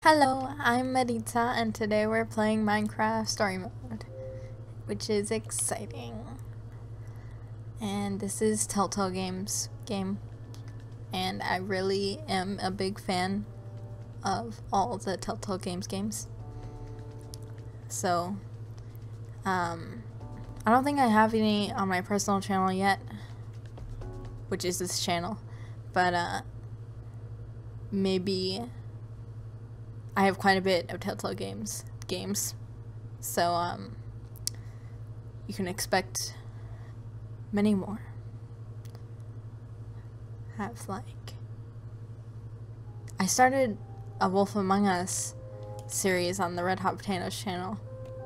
Hello, I'm Marita, and today we're playing Minecraft Story Mode, which is exciting. And this is Telltale Games game, and I really am a big fan of all the Telltale games. So, I don't think I have any on my personal channel yet, which is this channel, but maybe I have quite a bit of Telltale games, so you can expect many more. I started a Wolf Among Us series on the Red Hot Potatoes channel.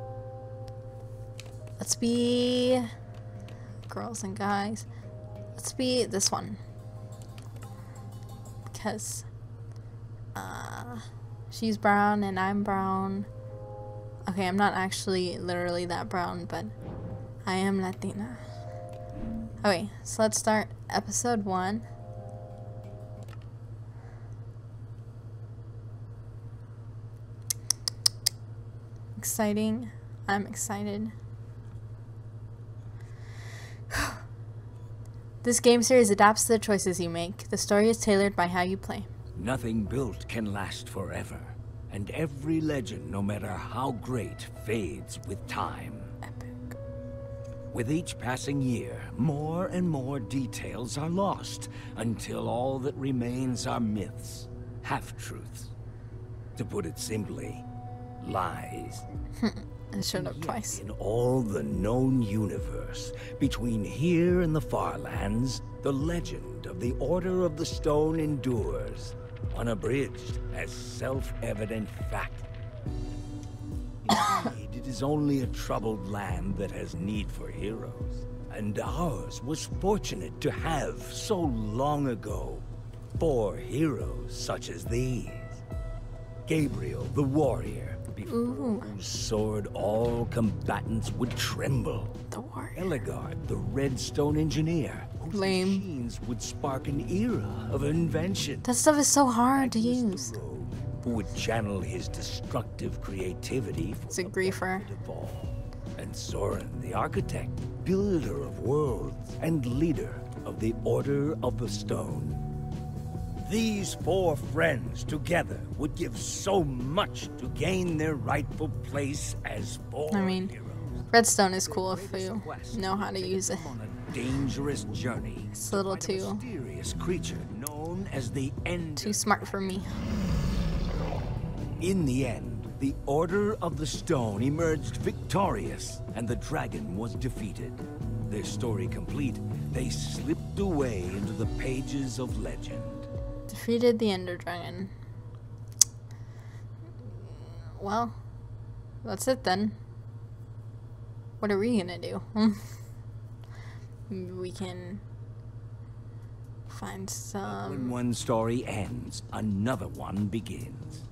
Let's be girls and guys. Let's be this one, because she's brown and I'm brown. Okay, I'm not actually literally that brown, but I am Latina. Okay, so let's start episode 1. Exciting. I'm excited. This game series adapts to the choices you make. The story is tailored by how you play. Nothing built can last forever, and every legend, no matter how great, fades with time. Epic. With each passing year, more and more details are lost, until all that remains are myths, half-truths. To put it simply, lies. I showed up twice. In all the known universe, between here and the Farlands, the legend of the Order of the Stone endures, unabridged as self-evident fact. Indeed, it is only a troubled land that has need for heroes, and ours was fortunate to have, so long ago, 4 heroes such as these. Gabriel the warrior, before whose sword all combatants would tremble. The warrior. Eligard, the redstone engineer, whose Lame. machines would spark an era of invention. That stuff is so hard to Magnus use. the rogue, who would channel his destructive creativity for It's a the griefer. benefit of all. And Soren, the architect, builder of worlds, and leader of the Order of the Stone. These 4 friends together would give so much to gain their rightful place as 4 I mean, heroes. Redstone is cool if you know how to use it. On a dangerous journey. It's a little to fight a too mysterious creature known as the End. too smart for me. In the end, the Order of the Stone emerged victorious, and the dragon was defeated. Their story complete, they slipped away into the pages of legend. Defeated the Ender Dragon. Well, that's it then. What are we gonna do? Maybe we can find When some. one story ends, another one begins.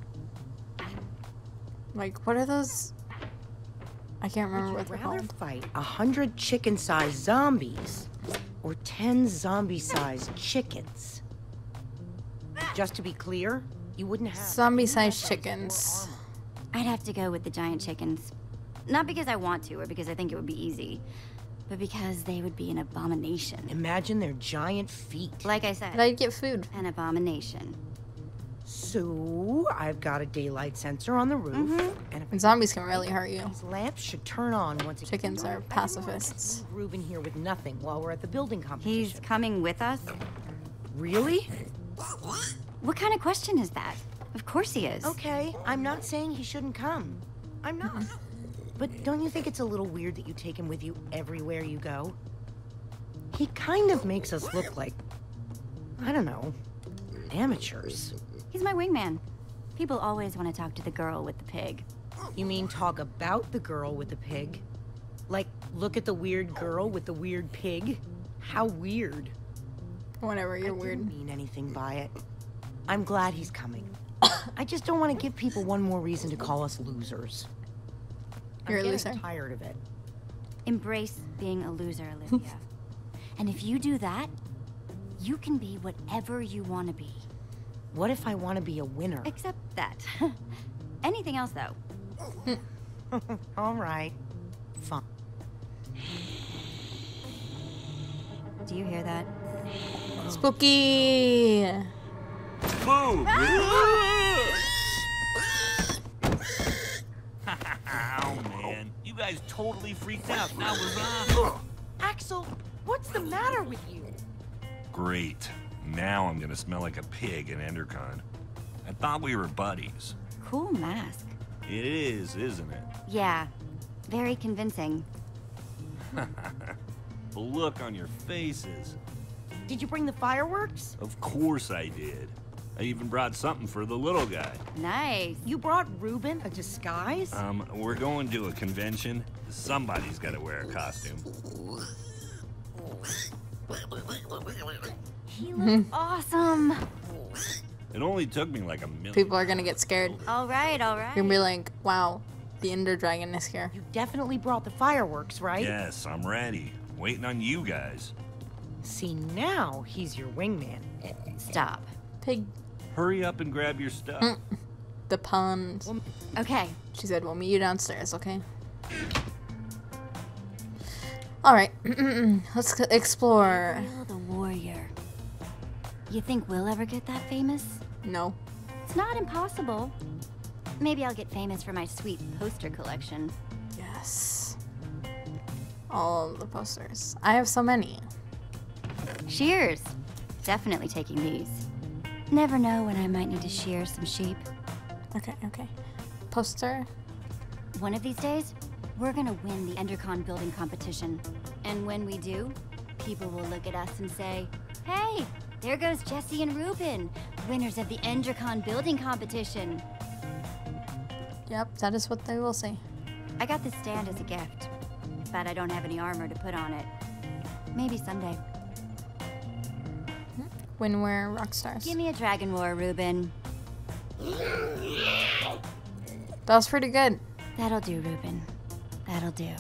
Like, what are those? I can't remember what Would you they're rather called. fight 100 chicken-sized zombies or 10 zombie-sized chickens? Just to be clear, you wouldn't have Zombie-sized chickens. I'd have to go with the giant chickens. Not because I want to or because I think it would be easy, but because they would be an abomination. Imagine their giant feet. Like I But said, I'd get food. an abomination. So, I've got a daylight sensor on the roof, and if And zombies can really hurt you. these lamps should turn on once it Chickens are pacifists. Groove in here with nothing while we're at the building He's competition. coming with us? Really? What kind of question is that? Of course he is. Okay, I'm not saying he shouldn't come. I'm not. But don't you think it's a little weird that you take him with you everywhere you go? He kind of makes us look like, I don't know, amateurs. He's my wingman. People always want to talk to the girl with the pig. You mean talk about the girl with the pig? Like, look at the weird girl with the weird pig? How weird. Whenever you're I weird. didn't mean anything by it. I'm glad he's coming. I just don't want to give people one more reason to call us losers. You're a I'm loser. getting tired of it. Embrace being a loser, Olivia. And if you do that, you can be whatever you want to be. What if I want to be a winner? Except that. Anything else, though? All right. Fine. Do you hear that? Spooky. Move! Ow, man. You guys totally freaked out. That was awesome. Axel, what's the matter with you? Great. Now I'm gonna smell like a pig in Endercon. I thought we were buddies. Cool mask. It is, isn't it? Yeah, very convincing. The look on your faces. Did you bring the fireworks? Of course I did. I even brought something for the little guy. Nice. You brought Ruben a disguise? We're going to a convention. Somebody's gotta wear a costume. He looks awesome. It only took me like a minute. People are gonna get scared. All right, all right. You're gonna be like, wow, the Ender Dragon is here. You definitely brought the fireworks, right? Yes, I'm ready. Waiting on you guys. See, now he's your wingman. Stop. Pig. Hurry up and grab your stuff. The puns. Okay. She said, we'll meet you downstairs, okay? Alright, let's explore. Will the warrior. You think we'll ever get that famous? No. It's not impossible. Maybe I'll get famous for my sweet poster collection. Yes. All of the posters. I have so many. Shears. Definitely taking these. Never know when I might need to shear some sheep. Okay, okay. Poster. One of these days, we're gonna win the Endercon building competition. And when we do, people will look at us and say, hey, there goes Jesse and Ruben, winners of the Endercon building competition. Yep, that is what they will say. I got this stand as a gift, but I don't have any armor to put on it. Maybe someday. When we're rock stars. Give me a dragon roar, Ruben. That was pretty good. That'll do, Ruben. That'll do.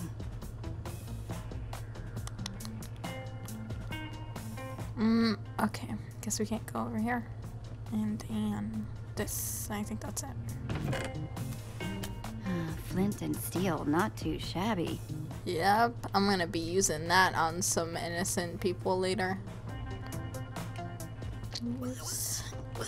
Okay. Guess we can't go over here. And this. I think that's it. Flint and steel, not too shabby. Yep. I'm gonna be using that on some innocent people later. Oops.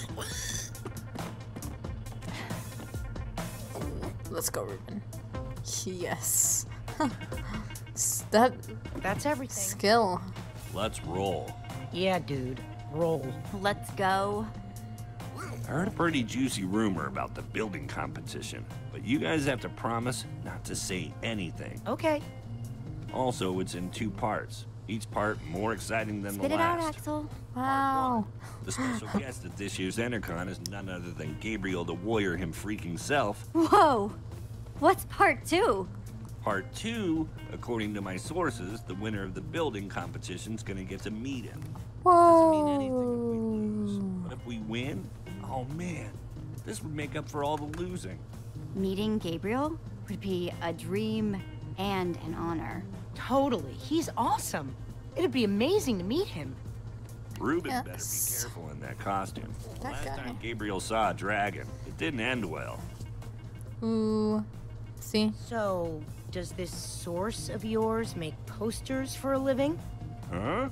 Let's go, Ruben. Yes. That That's everything. skill. Let's roll. Yeah, dude. Roll. Let's go. I heard a pretty juicy rumor about the building competition, but you guys have to promise not to say anything. Okay. Also, it's in 2 parts. Each part more exciting than Spit the it out, last. Axel. Wow. The special guest at this year's Endercon is none other than Gabriel the Warrior him freaking self. Whoa! What's part 2? Part 2, according to my sources, the winner of the building competition's gonna get to meet him. Doesn't mean anything if we lose. Whoa. But if we win, oh man, this would make up for all the losing. Meeting Gabriel would be a dream and an honor. Totally. He's awesome. It'd be amazing to meet him. Ruben better be Yes. careful in that costume. That Last guy. time Gabriel saw a dragon, it didn't end well. Ooh. See? So, does this source of yours make posters for a living? Huh?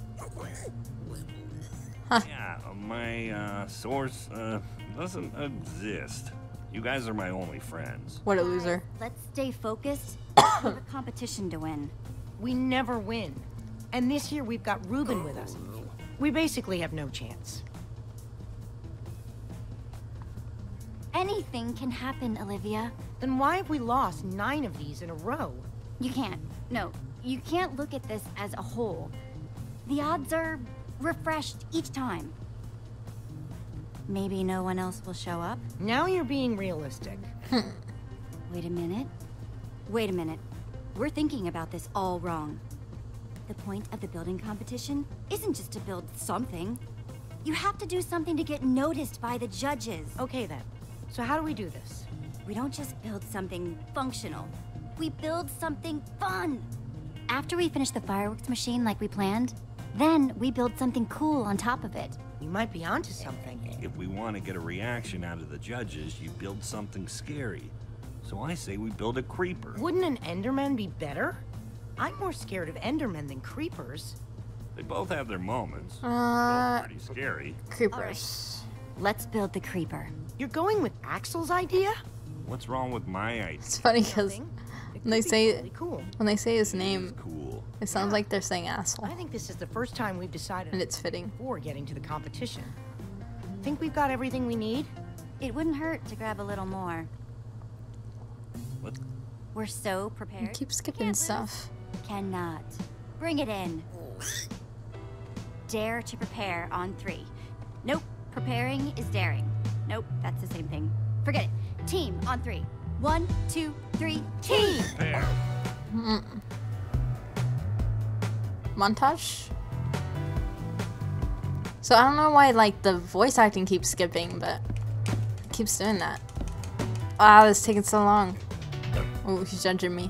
Huh. Yeah, my source doesn't exist. You guys are my only friends. What a loser. Let's stay focused. We have a competition to win. We never win. And this year we've got Ruben with us. We basically have no chance. Anything can happen, Olivia. Then why have we lost 9 of these in a row? You can't. No, you can't look at this as a whole. The odds are refreshed each time. Maybe no one else will show up? Now you're being realistic. Wait a minute. Wait a minute. We're thinking about this all wrong. The point of the building competition isn't just to build something. You have to do something to get noticed by the judges. Okay then. So how do we do this? We don't just build something functional. We build something fun. After we finish the fireworks machine like we planned, then we build something cool on top of it. We might be onto something. If we want to get a reaction out of the judges, you build something scary. So I say we build a creeper. Wouldn't an Enderman be better? I'm more scared of Endermen than creepers. They both have their moments. Both pretty scary. Creepers. Let's build the creeper. You're going with Axel's idea? What's wrong with my idea? It's funny because Nothing. It when they could be say really cool. his It name, is cool. it sounds like they're saying asshole, I think this is the first time we've decided and it's fitting. before getting to the competition. Think we've got everything we need? It wouldn't hurt to grab a little more. What? We're so You prepared. keep skipping Can't lose. stuff. Cannot. Bring it in. Dare to prepare on 3. Nope. Preparing is daring. Nope, that's the same thing. Forget it. Team on 3. 1, 2, 3. Team! Montage. So I don't know why like the voice acting keeps skipping, but it keeps doing that. Wow, this is taking so long. Oh, he's judging me.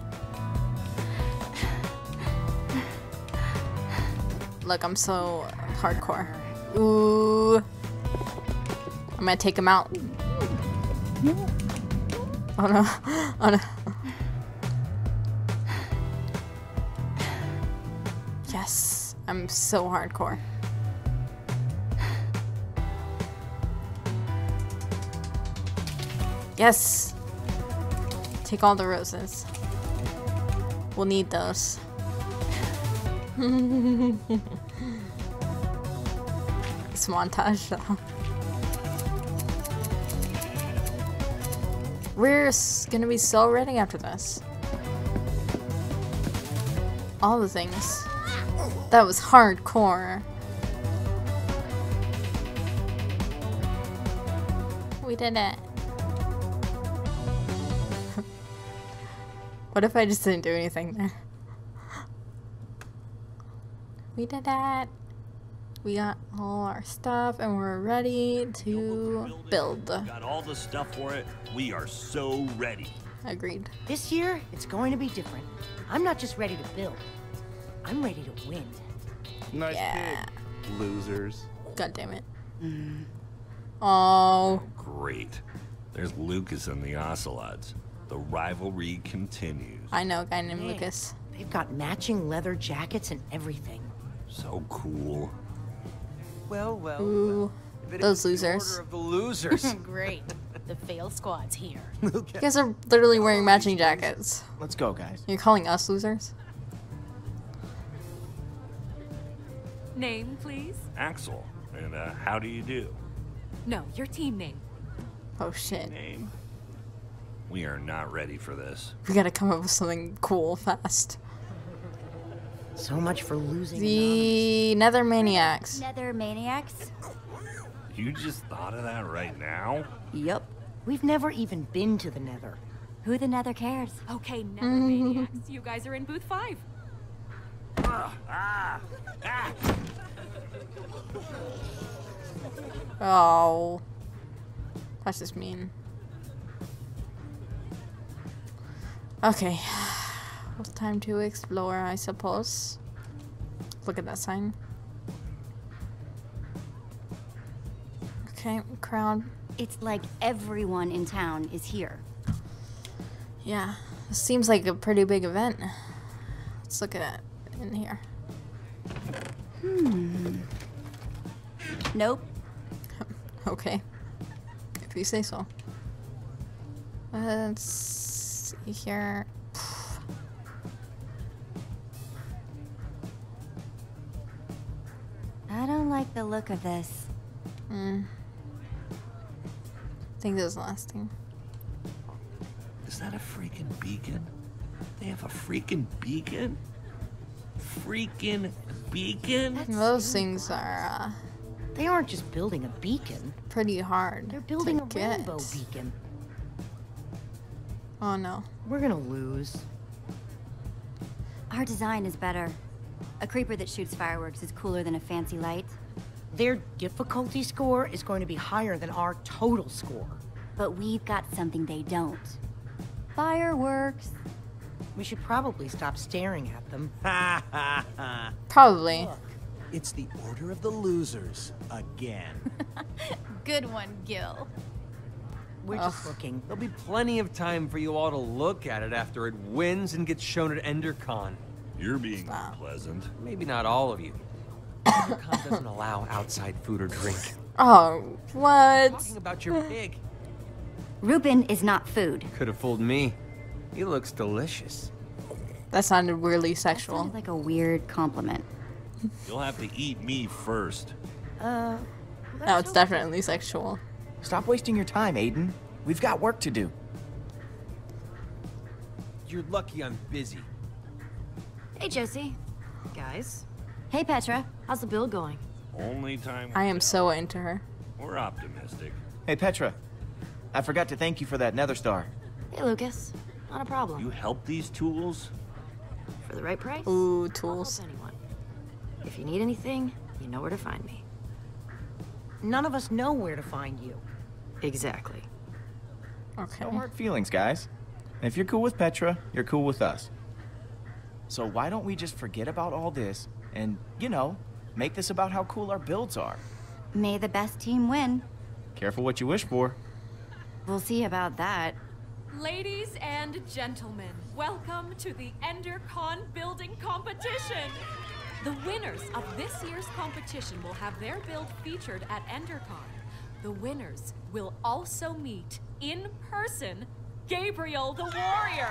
Look, I'm so hardcore. Ooh. I'm gonna take him out. Oh no. Oh no. Yes. I'm so hardcore. Yes. Take all the roses. We'll need those. It's montage though. We're gonna be so ready after this. All the things. That was hardcore. We did it. What if I just didn't do anything there? We did that. We got all our stuff and we're ready to build. Got all the stuff for it. We are so ready. Agreed. This year, it's going to be different. I'm not just ready to build. I'm ready to win. Nice Yeah. pig, losers. God damn it. Oh. Great. There's Lucas and the Ocelots. The rivalry continues. I know a guy named Hey, Lucas. They've got matching leather jackets and everything. So cool. Well, well, Ooh. if it Those isn't the losers. order of the losers. Great. The fail squad's here. You guys are literally wearing matching jackets. Let's go, guys. You're calling us losers? Name, please? Axel. And how do you do? No, your team name. Oh shit. Name? We are not ready for this. We gotta come up with something cool fast. So much for losing. The Nether Maniacs. Nether maniacs? You just thought of that right now? Yup. We've never even been to the Nether. Who the nether cares? Okay, Nether Maniacs. You guys are in booth 5. Oh. That's just mean. Okay. It's time to explore, I suppose. Look at that sign. Okay, crowd. It's like everyone in town is here. Yeah, this seems like a pretty big event. Let's look at it in here. Nope. Okay, if you say so. Let's see here. I don't like the look of this. I think this is the last thing. Is that a freaking beacon? They have a freaking beacon? Freaking beacon? Those things are They aren't just building a beacon. pretty hard They're building to a get. rainbow beacon. Oh no. We're gonna lose. Our design is better. A creeper that shoots fireworks is cooler than a fancy light. Their difficulty score is going to be higher than our total score. But we've got something they don't. Fireworks. We should probably stop staring at them. Probably. Look, It's the Order of the Losers again. Good one, Gil. We're just looking. There'll be plenty of time for you all to look at it after it wins and gets shown at EnderCon. You're being unpleasant. Maybe not all of you. EnderCon doesn't allow outside food or drink. Oh, what? Talking about your pig. Reuben is not food. Could have fooled me. He looks delicious. That sounded weirdly Sounds sexual. like a weird compliment. You'll have to eat me first. No, it's definitely sexual. Stop wasting your time, Aiden. We've got work to do. You're lucky I'm busy. Hey, Jesse. Guys. Hey, Petra. How's the build going? Only time I am so into her. we're optimistic. Hey, Petra. I forgot to thank you for that nether star. Hey, Lucas. Not a problem. You help these tools? For the right price? Ooh, I'll tools. help anyone. If you need anything, you know where to find me. None of us know where to find you. Exactly. Okay. No hard feelings, guys. And if you're cool with Petra, you're cool with us. So why don't we just forget about all this and, you know, make this about how cool our builds are? May the best team win. Careful what you wish for. We'll see about that. Ladies and gentlemen, welcome to the EnderCon building competition. The winners of this year's competition will have their build featured at EnderCon. The winners will also meet, in person, Gabriel the Warrior.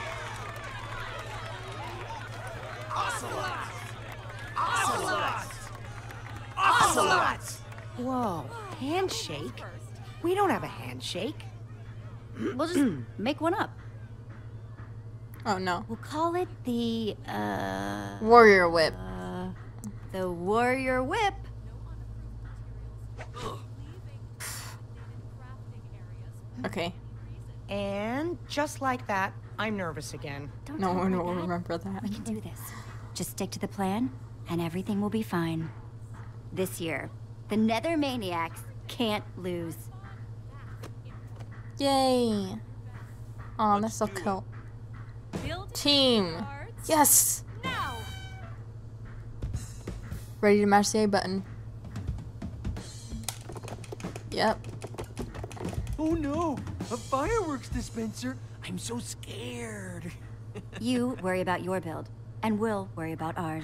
Whoa, handshake? We don't have a handshake. We'll just make one up. Oh no. We'll call it the, Warrior whip. the Warrior Whip. Okay. And just like that, I'm nervous again. Don't No talk one like will that. remember that. We can do this. Just stick to the plan, and everything will be fine. This year, the Nether Maniacs can't lose. Yay. Oh, that's so cool. Team. Yes. Now. Ready to mash the A button. Yep. Oh no! A fireworks dispenser! I'm so scared. You worry about your build, and we'll worry about ours.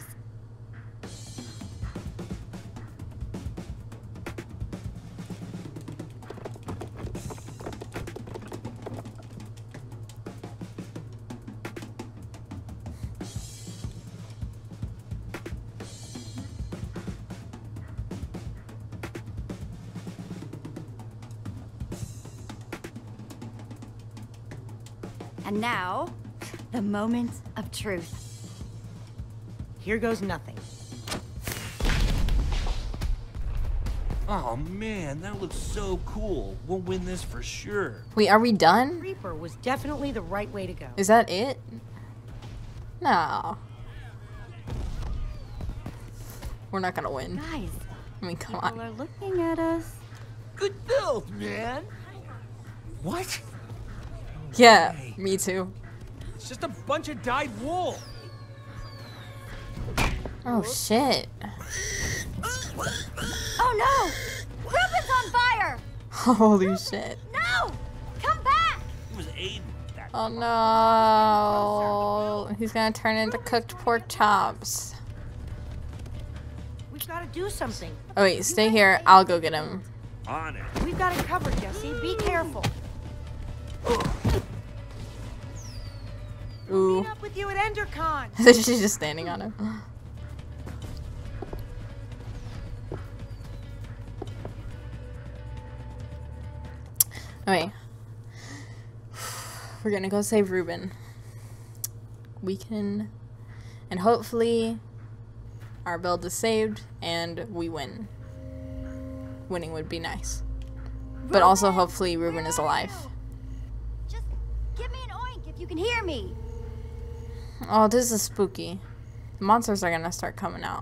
And now, the moment of truth. Here goes nothing. Oh man, that looks so cool. We'll win this for sure. Wait, are we done? Reaper was definitely the right way to go. Is that it? No. We're not gonna win. Guys, I mean, come people on. are looking at us. Good build, man. What? Yeah, me too. It's just a bunch of dyed wool. Oh shit. Oh no! Reuben's on fire! Holy shit. No! Come back! It was Aiden. That Oh no. He's gonna turn into cooked pork chops. We've got to do something. Oh wait, stay here. I'll go get him. on it. We've got it covered, Jesse. Be careful. Ooh. Meet up with you at EnderCon. She's just standing on him. Okay. We're gonna go save Reuben. We can... And hopefully our build is saved and we win. Winning would be nice. But also hopefully Reuben is alive. Just give me an oink if you can hear me. Oh, this is spooky. The monsters are gonna start coming out.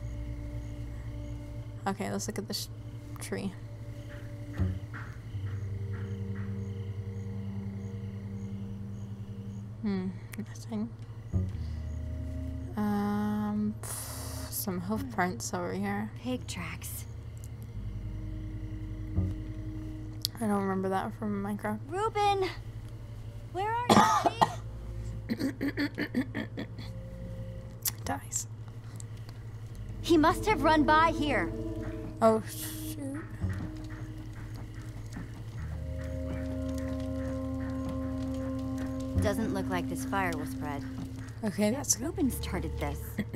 Okay, let's look at this tree. Nothing. Some hoof prints over here. Pig tracks. I don't remember that from Minecraft. Reuben! Where are you, buddy? Dies. He must have run by here. Oh, shoot. Doesn't look like this fire will spread. Okay, that's good. Reuben started this.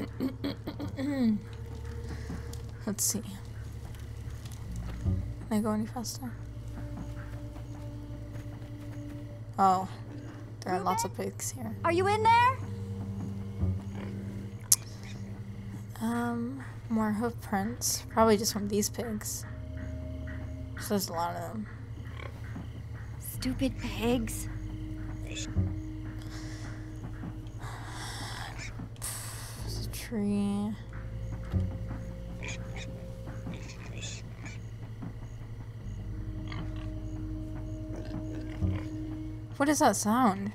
Let's see. Can I go any faster? Oh, there are lots of pigs here. Are you in there? More hoof prints. Probably just from these pigs. So there's a lot of them. Stupid pigs. There's a tree. What is that sound?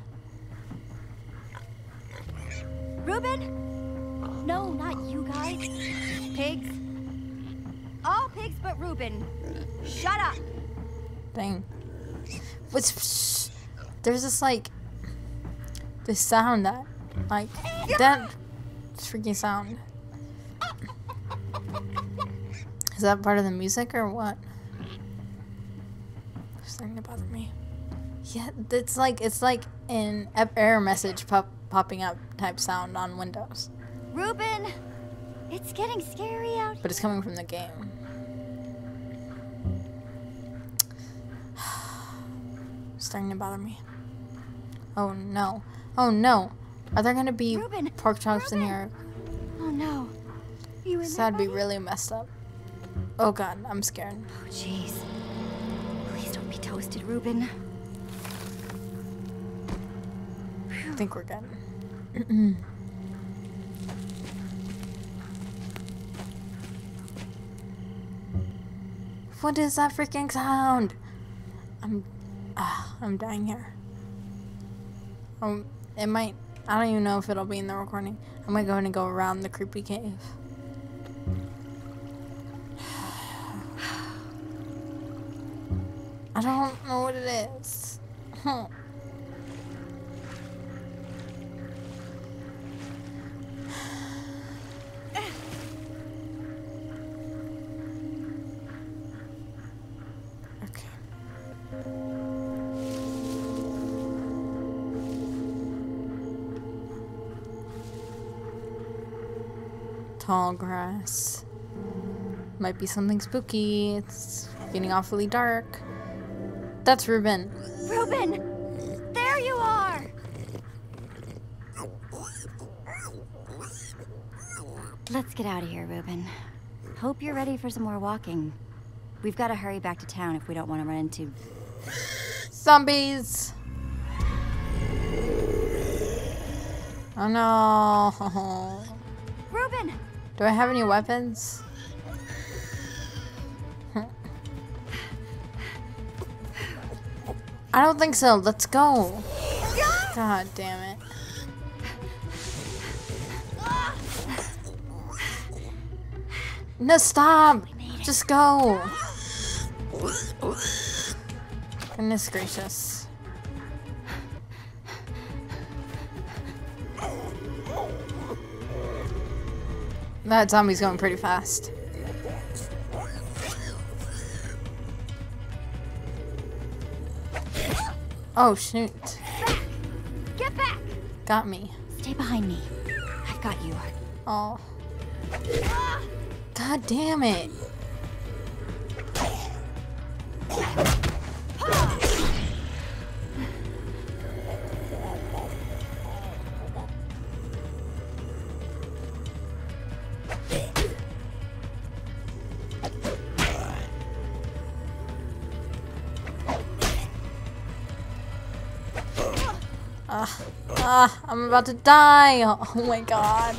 Reuben? No, not you guys. Pigs. All pigs but Reuben. Shut up. Dang. What's there's this like this sound that like that freaking sound. Is that part of the music or what? There's something to bother me. Yeah, it's like an error message popping up type sound on Windows. Reuben, it's getting scary out here. But it's coming from the game. Starting to bother me. Oh no. Oh no. Are there gonna be Reuben, pork chops in here? Oh no. You in there, That'd be buddy? really messed up. Oh god, I'm scared. Oh jeez. Please don't be toasted, Reuben. I think we're good. What is that freaking sound? I'm dying here. It might. I don't even know if it'll be in the recording. I might go ahead and go around the creepy cave. I don't know what it is. Tall grass. Might be something spooky. It's getting awfully dark. That's Reuben. Reuben! There you are! Let's get out of here, Reuben. Hope you're ready for some more walking. We've got to hurry back to town if we don't want to run into... Zombies! Oh no! Reuben! Do I have any weapons? I don't think so. Let's go. God damn it. No, stop. Just go. Goodness gracious. That zombie's going pretty fast. Oh shoot. Get back! Got me. Stay behind me. I've got you. Oh. God damn it. I'm about to die. Oh my god.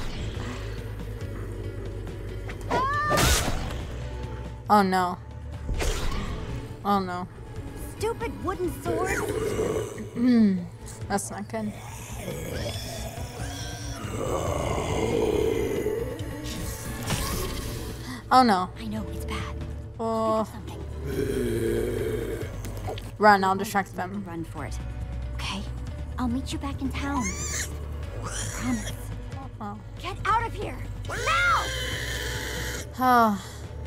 Oh no. Oh no. Stupid wooden sword. That's not good. Oh no. I know it's bad. Oh. Something. Run, I'll distract them. Run for it. Okay? I'll meet you back in town. Promise. Oh. Get out of here! Now! Oh.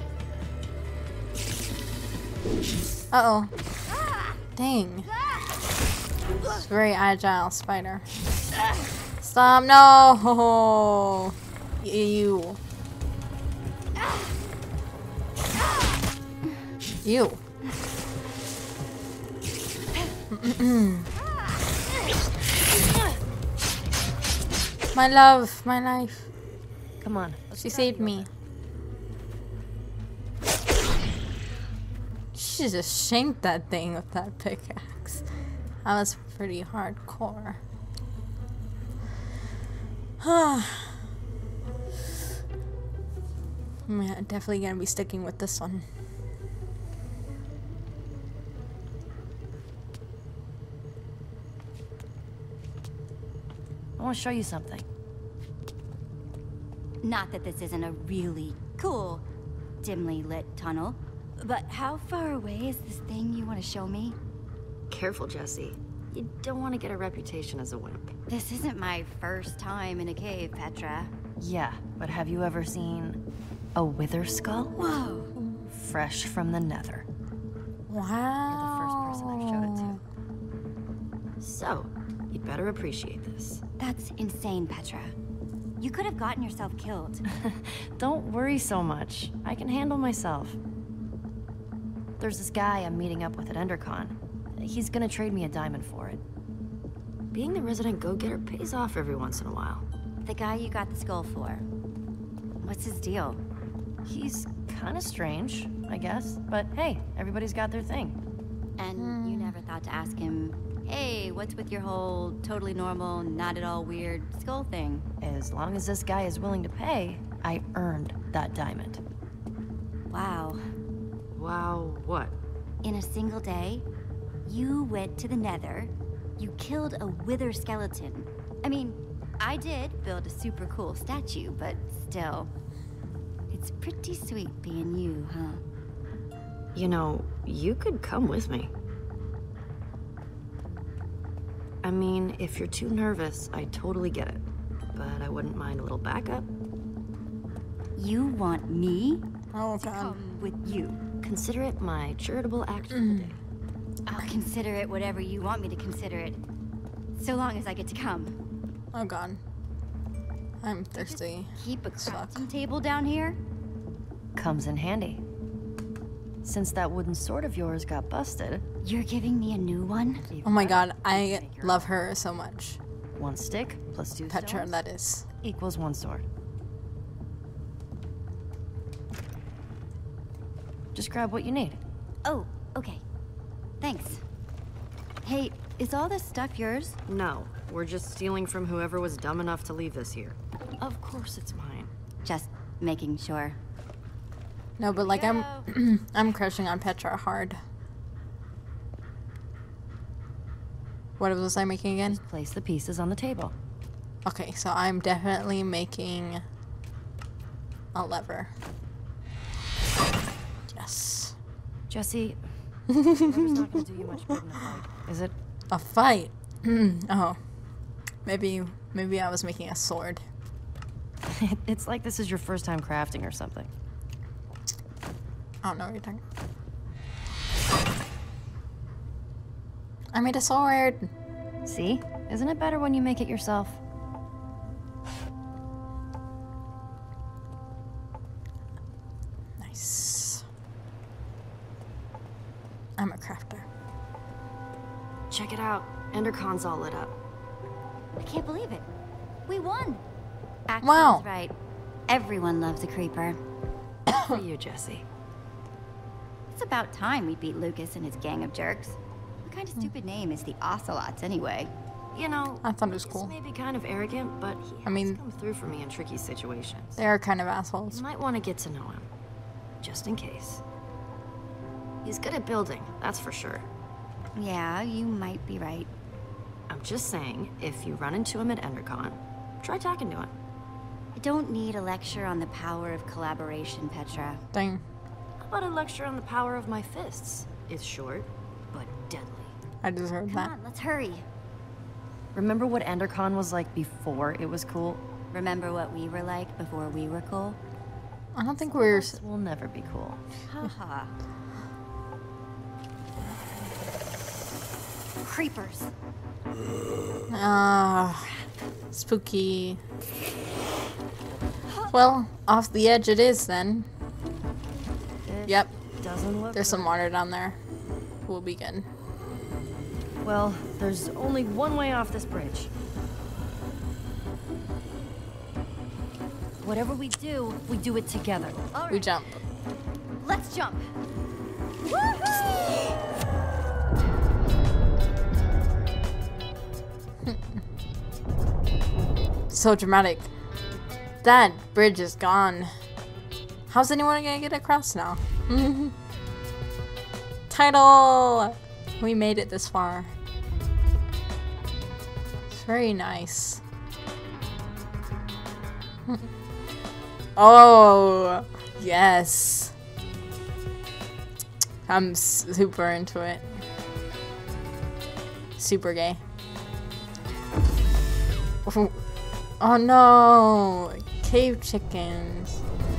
Uh-oh. Dang. It's a very agile spider. Stop, no! You. You. My love, my life. Come on. She saved me. She just shanked that thing with that pickaxe. That was pretty hardcore. I'm definitely gonna be sticking with this one. I want to show you something. Not that this isn't a really cool, dimly lit tunnel, but how far away is this thing you want to show me? Careful, Jesse. You don't want to get a reputation as a wimp. This isn't my first time in a cave, Petra. Yeah, but have you ever seen a wither skull? Whoa. Fresh from the nether. Wow. You're the first person I've showed it to. So, you'd better appreciate this. That's insane, Petra. You could have gotten yourself killed. Don't worry so much. I can handle myself. There's this guy I'm meeting up with at EnderCon. He's gonna trade me a diamond for it. Being the resident go-getter pays off every once in a while. The guy you got the skull for. What's his deal? He's kind of strange, I guess. But hey, everybody's got their thing. And you never thought to ask him, hey, what's with your whole totally normal, not at all weird skull thing? As long as this guy is willing to pay, I earned that diamond. Wow. Wow, what? In a single day, you went to the nether, you killed a wither skeleton. I mean, I did build a super cool statue, but still. It's pretty sweet being you, huh? You know, you could come with me. I mean, if you're too nervous, I totally get it. But I wouldn't mind a little backup. You want me Oh to god. come with you? Consider it my charitable act for the day. I'll consider it whatever you want me to consider it. So long as I get to come. Oh god. I'm thirsty. Keep a Suck. crafting table down here? Comes in handy. Since that wooden sword of yours got busted, You're giving me a new one? Oh my god, I love her so much. one stick plus two Petra, stones that is. equals one sword. Just grab what you need. Oh, okay. Thanks. Hey, is all this stuff yours? No, we're just stealing from whoever was dumb enough to leave this here. Of course it's mine. Just making sure. No, but like I'm I'm crushing on Petra hard. What was I making again? Place the pieces on the table. Okay, so I'm definitely making a lever. Yes. Jesse, lever's not gonna do you much good in a fight, is it? A fight. Oh. Maybe I was making a sword. It's like this is your first time crafting or something. I don't know what you're talking. I made a sword. See? Isn't it better when you make it yourself? Nice. I'm a crafter. Check it out. EnderCon's all lit up. I can't believe it. We won. Axel's Wow. right. Everyone loves a creeper. For you, Jesse. It's about time we beat Lucas and his gang of jerks. What kind of stupid name is the Ocelots anyway? You know, I thought it was cool. this may be kind of arrogant, but he has I mean- come through for me in tricky situations. They are kind of assholes. You might want to get to know him, just in case. He's good at building, that's for sure. Yeah, you might be right. I'm just saying, if you run into him at EnderCon, try talking to him. I don't need a lecture on the power of collaboration, Petra. Dang. How about a lecture on the power of my fists? It's short, but deadly. I just heard Come that. on, let's hurry. Remember what EnderCon was like before it was cool? Remember what we were like before we were cool? I don't think we're... We'll never be cool. Haha. Creepers. Spooky. Well, off the edge it is then. Yep. Doesn't look There's some water down there. We'll be good. Well, there's only one way off this bridge. Whatever we do it together. All We right, jump. let's jump. So dramatic. That bridge is gone. How's anyone gonna get across now? Title! We made it this far. It's very nice. Oh, yes. I'm super into it. Super gay. Oh no! Cave chickens.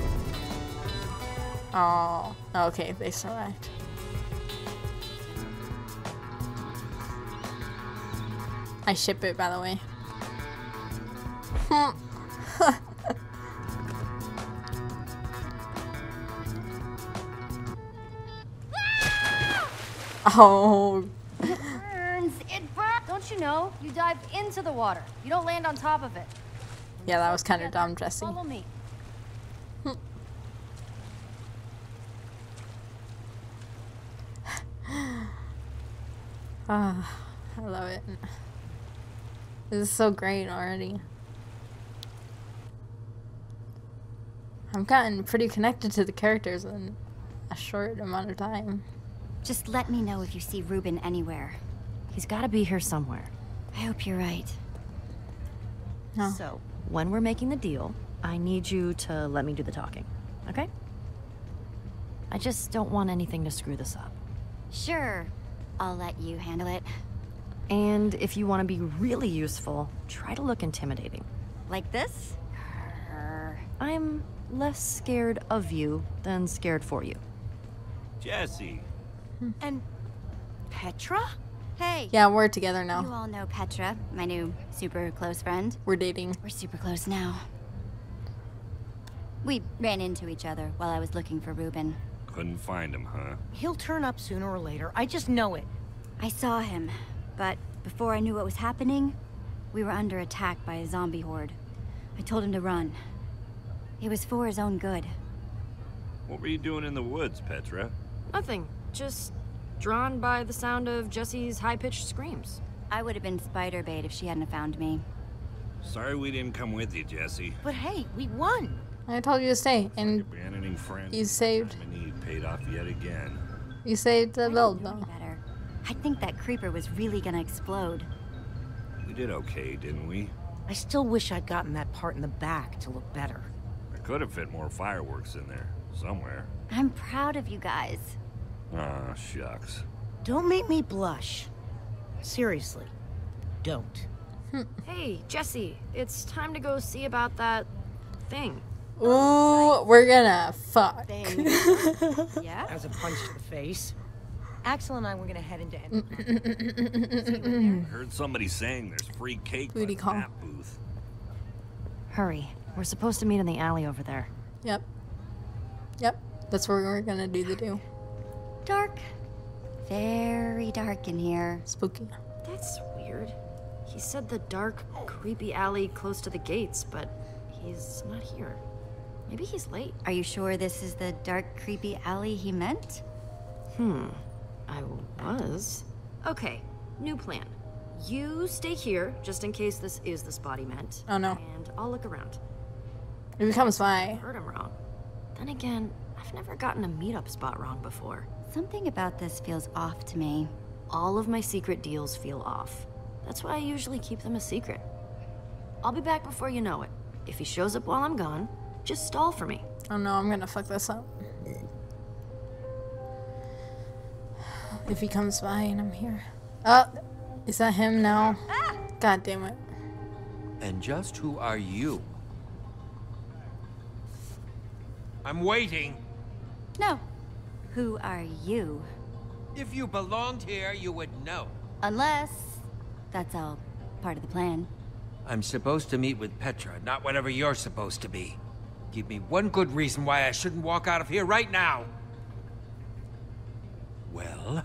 Oh, okay, they survived. I ship it, by the way. Oh. It burns! Don't you know? You dive into the water. You don't land on top of it. Yeah, that was kind of dumb, Jesse. Follow me. Ah, I love it. This is so great already. I've gotten pretty connected to the characters in a short amount of time. Just let me know if you see Reuben anywhere. He's gotta be here somewhere. I hope you're right. No. So, when we're making the deal, I need you to let me do the talking, okay? I just don't want anything to screw this up. Sure, I'll let you handle it. And if you want to be really useful, try to look intimidating. Like this? I'm less scared of you than scared for you. Jesse. And Petra? Hey. Yeah, we're together You now. all know Petra, my new super close friend. We're dating. We're super close now. We ran into each other while I was looking for Reuben. Couldn't find him, huh? He'll turn up sooner or later. I just know it. I saw him, but before I knew what was happening, we were under attack by a zombie horde. I told him to run. It was for his own good. What were you doing in the woods, Petra? Nothing. Just drawn by the sound of Jesse's high-pitched screams. I would have been spider bait if she hadn't found me. Sorry we didn't come with you, Jesse. But hey, we won. I told you to stay, and Abandoning friends. you saved. Time of need paid off yet again. You saved the build, Know me though. better. I think that creeper was really gonna explode. We did okay, didn't we? I still wish I'd gotten that part in the back to look better. I could have fit more fireworks in there, somewhere. I'm proud of you guys. Ah, shucks. Don't make me blush. Seriously, don't. Hey, Jesse, it's time to go see about that thing. Ooh, we're gonna fuck. Yeah? As a punch to the face. Axel and I were gonna head into Endercon. I heard somebody saying there's free cake by Booty the call. map booth. Hurry. We're supposed to meet in the alley over there. Yep. Yep. That's where we're gonna do the do. Dark. Very dark in here. Spooky. That's weird. He said the dark, creepy alley close to the gates, but he's not here. Maybe he's late. Are you sure this is the dark, creepy alley he meant? I was. Okay, new plan. You stay here, just in case this is the spot he meant. Oh no. And I'll look around. It becomes fine. Heard him wrong. Then again, I've never gotten a meetup spot wrong before. Something about this feels off to me. All of my secret deals feel off. That's why I usually keep them a secret. I'll be back before you know it. If he shows up while I'm gone, just stall for me. Oh no, I'm gonna fuck this up. If he comes by and I'm here. Oh, is that him now? God damn it. And just who are you? I'm waiting. No. Who are you? If you belonged here, you would know. Unless that's all part of the plan. I'm supposed to meet with Petra, not whatever you're supposed to be. Give me one good reason why I shouldn't walk out of here right now. Well,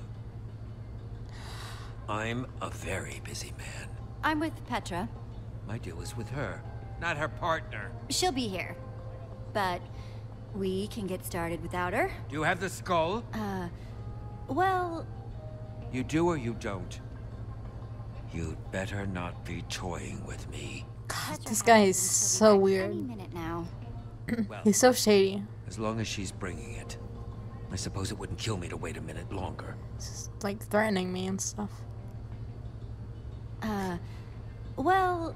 I'm a very busy man. I'm with Petra. My deal is with her, not her partner. She'll be here. But we can get started without her. Do you have the skull? Well... You do or you don't? You'd better not be toying with me. God, this guy is so weird. Any minute now. Well, He's so shady. as long as she's bringing it. I suppose it wouldn't kill me to wait a minute longer. Just, like, threatening me and stuff. Well...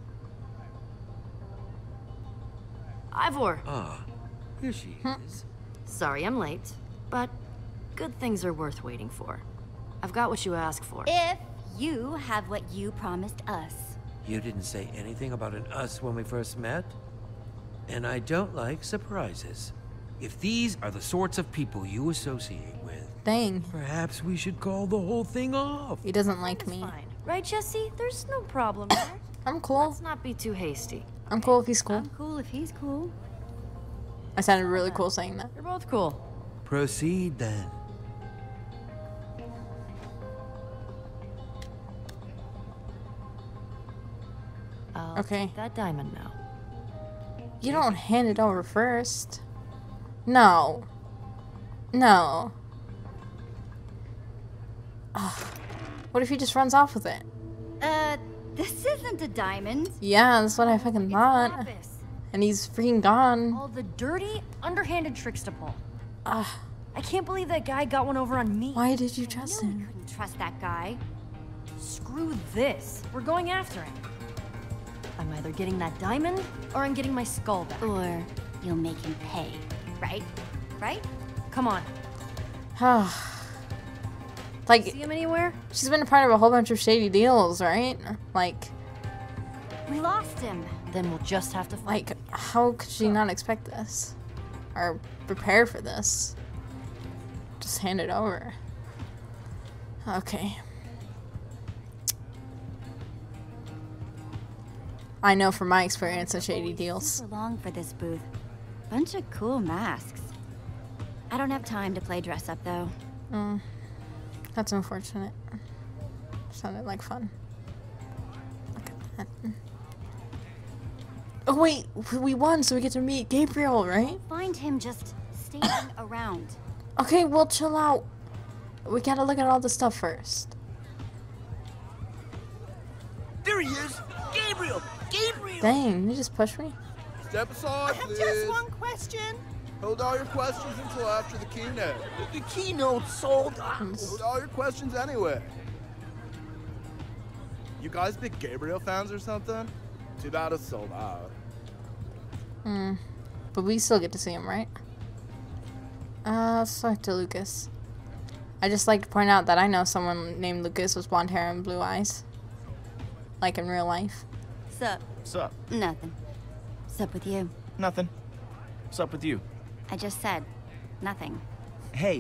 Ivor. Ah, here she is. Sorry I'm late, but good things are worth waiting for. I've got what you asked for. If you have what you promised us. You didn't say anything about an us when we first met? And I don't like surprises. If these are the sorts of people you associate with, Dang. perhaps we should call the whole thing off. He doesn't like It's me. fine. Right, Jesse? There's no problem there. I'm cool. Let's not be too hasty. I'm cool if he's cool. I'm cool if he's cool. I sounded really cool saying that. You're both cool. Proceed then. I'll Okay. take that diamond now. You don't hand it over first. No. No. Ugh. What if he just runs off with it? This isn't a diamond. Yeah, that's what I fucking thought. Lapis. And he's freaking gone. All the dirty, underhanded tricks to pull. Ugh. I can't believe that guy got one over on me. Why did you trust We him? couldn't trust that guy. Screw this. We're going after him. I'm either getting that diamond or I'm getting my skull back. Or you'll make him pay. Right? Right? Come on. Like, See him anywhere? she's been a part of a whole bunch of shady deals, right? Like, We lost him. Then we'll just have to fight. like, how could she not expect this? Or prepare for this? Just hand it over. Okay. I know from my experience in shady deals. Super long for this booth. Bunch of cool masks. I don't have time to play dress up though. That's unfortunate. Sounded like fun. Look at that. Oh wait, we won, so we get to meet Gabriel, right? Find him just standing around. Okay, well, chill out. We gotta look at all the stuff first. There he is! Gabriel! Gabriel! Dang, you just pushed me? Step aside, please. Just one question. Hold all your questions until after the keynote. The keynote sold out! Hold all your questions anyway. You guys big Gabriel fans or something? Too bad it's sold out. But we still get to see him, right? Let's talk to Lucas. I just like to point out that I know someone named Lucas with blonde hair and blue eyes. Like in real life. Sup? Sup? Nothing. Sup with you? Nothing. What's up with you? I just said nothing. Hey,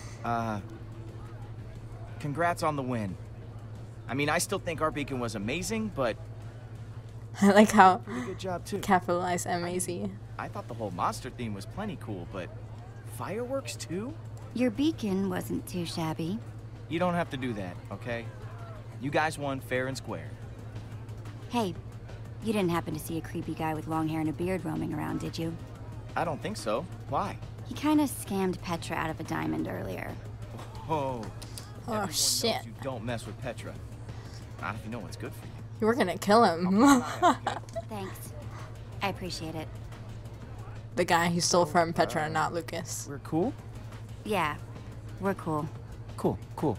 congrats on the win. I mean, I still think our beacon was amazing, but I like how pretty good job too. capitalized M-A-Z. I thought the whole monster theme was plenty cool, but fireworks too? Your beacon wasn't too shabby. You don't have to do that, okay? You guys won fair and square. Hey, you didn't happen to see a creepy guy with long hair and a beard roaming around, did you? I don't think so. Why? He kind of scammed Petra out of a diamond earlier. Oh. Oh Everyone shit. knows you don't mess with Petra. Not if you know what's good for you. You were gonna kill him. Thanks. I appreciate it. The guy who stole from Petra and not Lucas. We're cool? Yeah, we're cool. Cool, cool.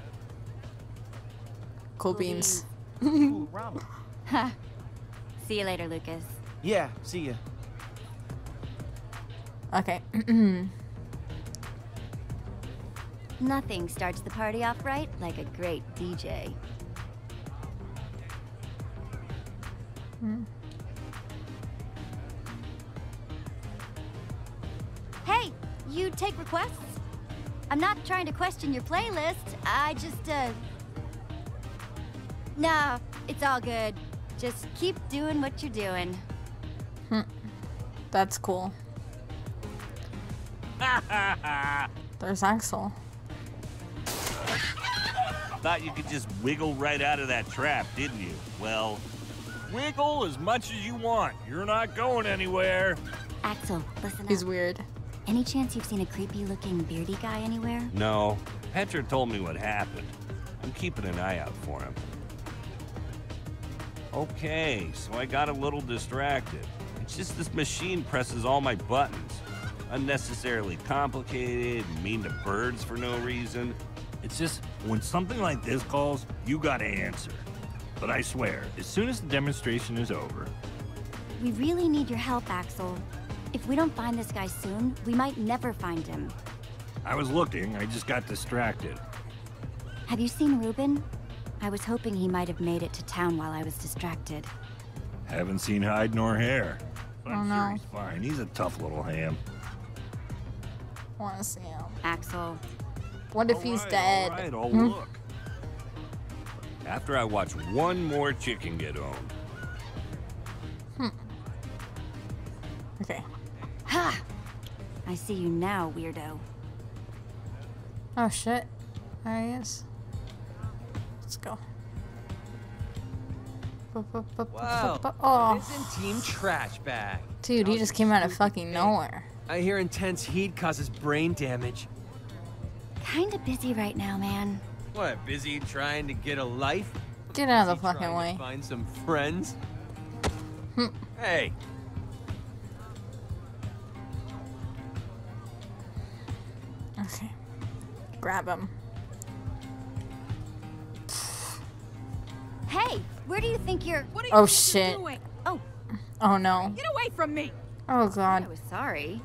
Cool beans. Cool Rama. See you later, Lucas. Yeah, see ya. Okay. Nothing starts the party off right like a great DJ. Hey, you take requests? I'm not trying to question your playlist. I just, Nah, it's all good. Just keep doing what you're doing. That's cool. There's Axel. Thought you could just wiggle right out of that trap, didn't you? Well, wiggle as much as you want. You're not going anywhere. Axel, listen He's up. weird. Any chance you've seen a creepy-looking beardy guy anywhere? No. Petra told me what happened. I'm keeping an eye out for him. Okay, so I got a little distracted. It's just this machine presses all my buttons. Unnecessarily complicated, mean to birds for no reason. It's just, when something like this calls, you gotta answer. But I swear, as soon as the demonstration is over... We really need your help, Axel. If we don't find this guy soon, we might never find him. I was looking, I just got distracted. Have you seen Ruben? I was hoping he might have made it to town while I was distracted. Haven't seen hide nor hair. But I'm Oh, sure no. he's fine. He's a tough little ham. Wanna see him. Axel. What if he's dead? All right, I'll look. After I watch one more chicken get owned. Okay. Ha! I see you now, weirdo. Oh shit. There he is. Let's go. Wow, Oh, isn't Team Trash Bag? dude, he just came out of fucking nowhere. I hear intense heat causes brain damage. Kinda busy right now, man. What, busy trying to get a life? Get out of the Busy fucking trying way. to find some friends? Hey, Okay. Grab him. Hey, where do you think you're... Oh shit. Oh, Oh no. Get away from me! Oh I god. was sorry.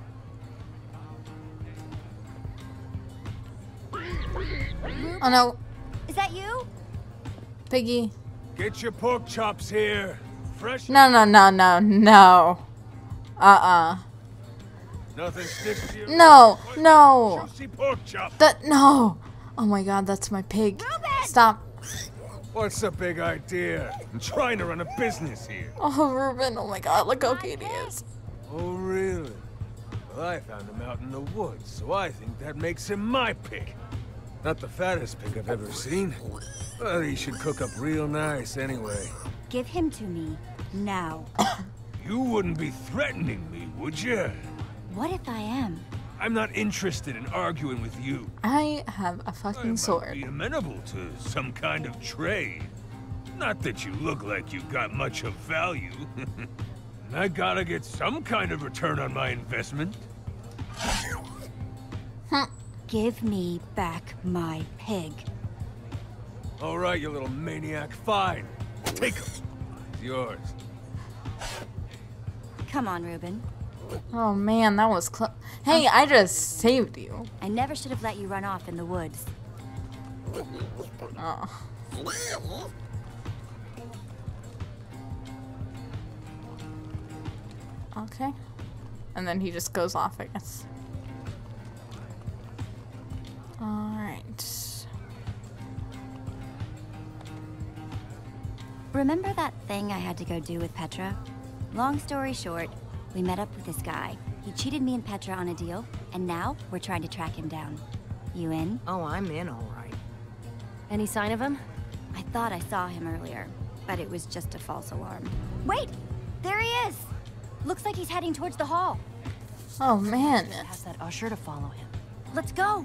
Oh no. Is that you? Piggy. Get your pork chops here. Fresh. No, no, no, no, no. Nothing sticks to you. No, no. Juicy pork chop. That, no. Oh my god, that's my pig. Stop. What's the big idea? I'm trying to run a business here. Oh, Ruben. Oh my god, look how cute he is. Oh, really? Well, I found him out in the woods, so I think that makes him my pig. Not the fattest pig I've ever seen. But he should cook up real nice anyway. Give him to me. Now. You wouldn't be threatening me, would you? What if I am? I'm not interested in arguing with you. I have a I fucking might sword. be amenable to some kind of trade. Not that you look like you got much of value. I gotta get some kind of return on my investment. Give me back my pig. All right, you little maniac. Fine. Take him. It's yours. Come on, Ruben. Oh man, that was close. Hey, I just saved you. I never should have let you run off in the woods. Oh. Okay. And then he just goes off, I guess. Alright. Remember that thing I had to go do with Petra? Long story short, we met up with this guy. He cheated me and Petra on a deal, and now we're trying to track him down. You in? Oh, I'm in, all right. Any sign of him? I thought I saw him earlier, but it was just a false alarm. Wait! There he is! Looks like he's heading towards the hall. Oh man. Ask that usher to follow him. Let's go!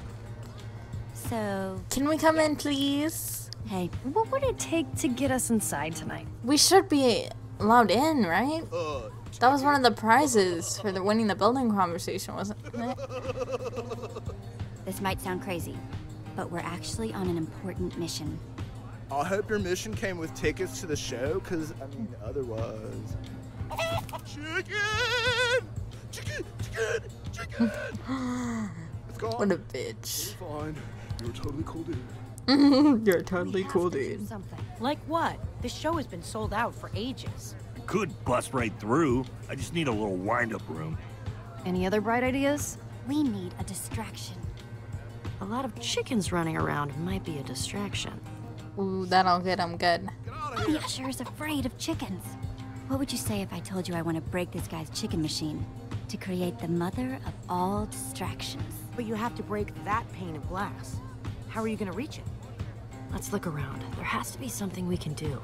So, Can we come in, please? hey, What would it take to get us inside tonight? We should be allowed in, right? That was one of the prizes for the winning the building conversation, wasn't it? this might sound crazy, but we're actually on an important mission. I hope your mission came with tickets to the show, because, I mean, otherwise... Chicken! Chicken! Chicken! Chicken! It's gone. What a bitch. Fine. You're a totally cool dude. You're a totally cool dude. Something. Like what? This show has been sold out for ages. Could bust right through. I just need a little wind-up room. Any other bright ideas? We need a distraction. A lot of chickens running around might be a distraction. Ooh, that'll get him good. The usher is afraid of chickens. What would you say if I told you I want to break this guy's chicken machine to create the mother of all distractions? But you have to break that pane of glass. How are you gonna reach it? Let's look around. There has to be something we can do.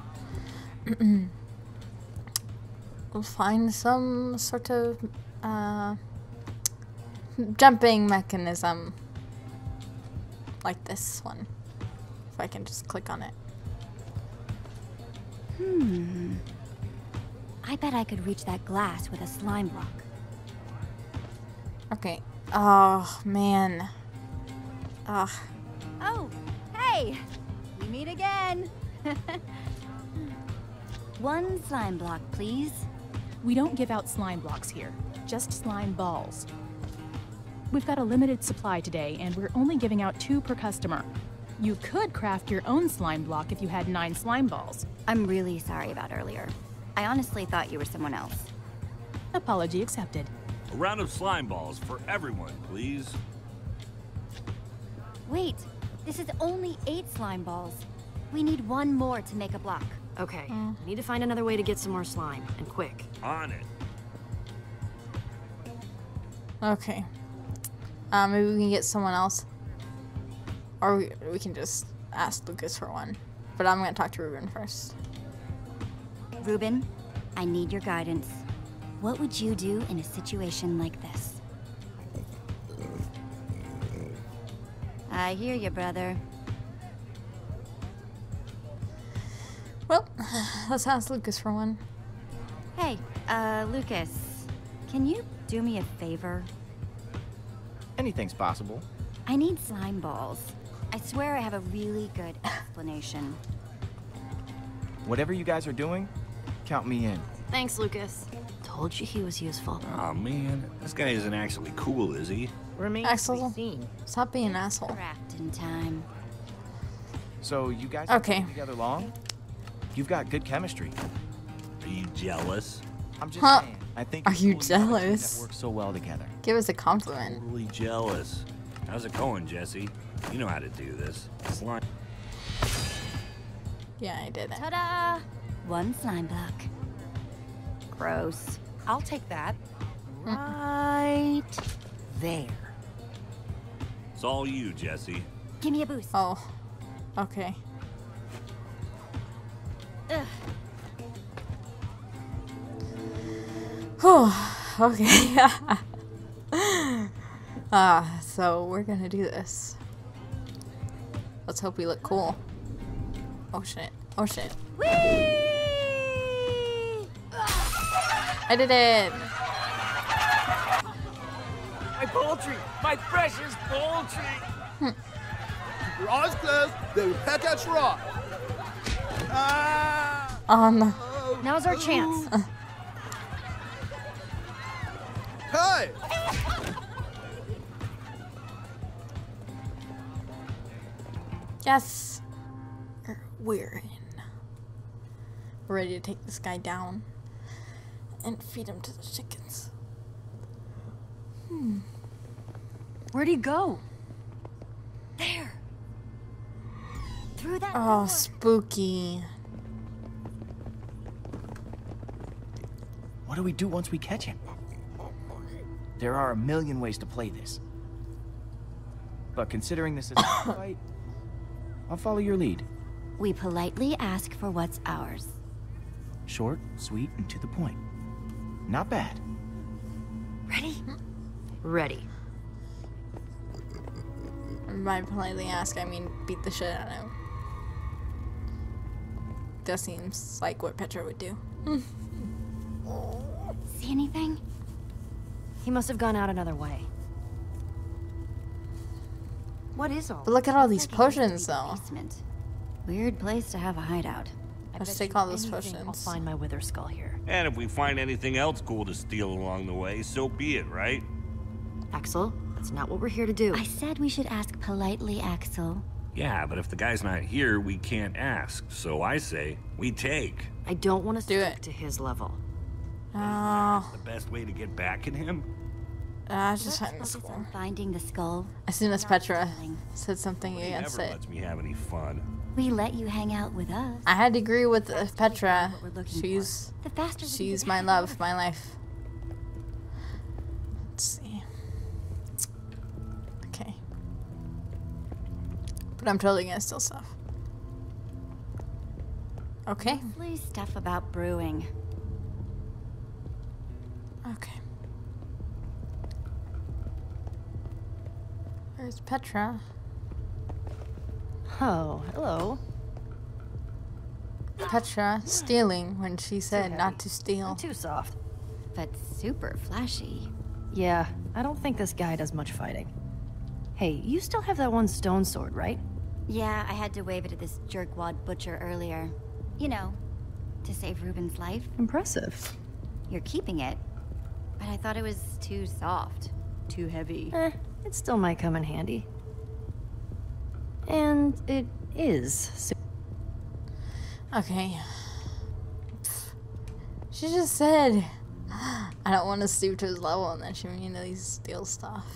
We'll find some sort of jumping mechanism like this one. If I can just click on it. I bet I could reach that glass with a slime block. Okay. Oh, man. Ugh. Oh, hey! We meet again! One slime block, please. We don't give out slime blocks here, just slime balls. We've got a limited supply today, and we're only giving out 2 per customer. You could craft your own slime block if you had 9 slime balls. I'm really sorry about earlier. I honestly thought you were someone else. Apology accepted. A round of slime balls for everyone, please. Wait, this is only 8 slime balls. We need 1 more to make a block. Okay, I need to find another way to get some more slime, and quick. On it. Okay. Maybe we can get someone else. Or we can just ask Lucas for one. But I'm gonna talk to Ruben first. Ruben, I need your guidance. What would you do in a situation like this? I hear you, brother. Well, let's ask Lucas for one. Hey, Lucas, can you do me a favor? Anything's possible. I need slime balls. I swear I have a really good explanation. Whatever you guys are doing, count me in. Thanks, Lucas. Told you he was useful. Oh man, this guy isn't actually cool, is he? Remains Axel, to be seen. stop being an asshole. Trapped in time. So you guys Okay. have been together long? You've got good chemistry. Are you jealous? I'm just Huh. saying. I think Are it's you cool have a team jealous? That works so well together. Give us a compliment. Totally jealous. How's it going, Jesse? You know how to do this. Slime. Yeah, I did it. Ta-da! 1 slime block. Gross. I'll take that. Right there. It's all you, Jesse. Give me a boost. Oh. Okay. Ugh. Whew. Okay. So we're gonna do this. Let's hope we look cool. Oh shit. Oh shit. Whee! I did it! My poultry! My precious poultry! Keep your eyes closed, then you peck at your eye. Ah! Now's our chance. Hey! Yes! We're in. We're ready to take this guy down and feed him to the chickens. Where'd he go? There. Through that Oh, door. spooky. What do we do once we catch him? There are a million ways to play this. But considering this is a fight, I'll follow your lead. We politely ask for what's ours. Short, sweet, and to the point. Not bad. Ready? Ready. And by politely ask, I mean beat the shit out of him. That seems like what Petra would do. See anything? He must have gone out another way. What is all? But look at all these Looks like it used to potions, be the though. basement. Weird place to have a hideout. Let's bet take you all those anything I'll potions. find my wither skull here. And if we find anything else cool to steal along the way, so be it, right? Axel, that's not what we're here to do. I said we should ask politely, Axel. Yeah, but if the guy's not here, we can't ask. So I say, we take. I don't want to Do stoop it. to his level. Oh, The best way to get back at him? just Let's find the focus school. on finding the skull. As soon as not Petra stealing. said something He against never it, lets me have any fun. We let you hang out with us. I had to agree with Petra. What we're looking She's The faster we can she's get my out. love, my life. Let's see. Okay. But I'm totally gonna steal stuff. Okay. Mostly stuff about brewing. Okay. Where's Petra? Oh, hello. Petra stealing when she said heavy. not to steal. Not too soft. But super flashy. Yeah, I don't think this guy does much fighting. Hey, you still have that one stone sword, right? Yeah, I had to wave it at this jerkwad butcher earlier. You know, to save Ruben's life. Impressive. You're keeping it. But I thought it was too soft. Too heavy. It still might come in handy. And it is. Okay. She just said, I don't want to stoop to his level, and then she made me these steal stuff.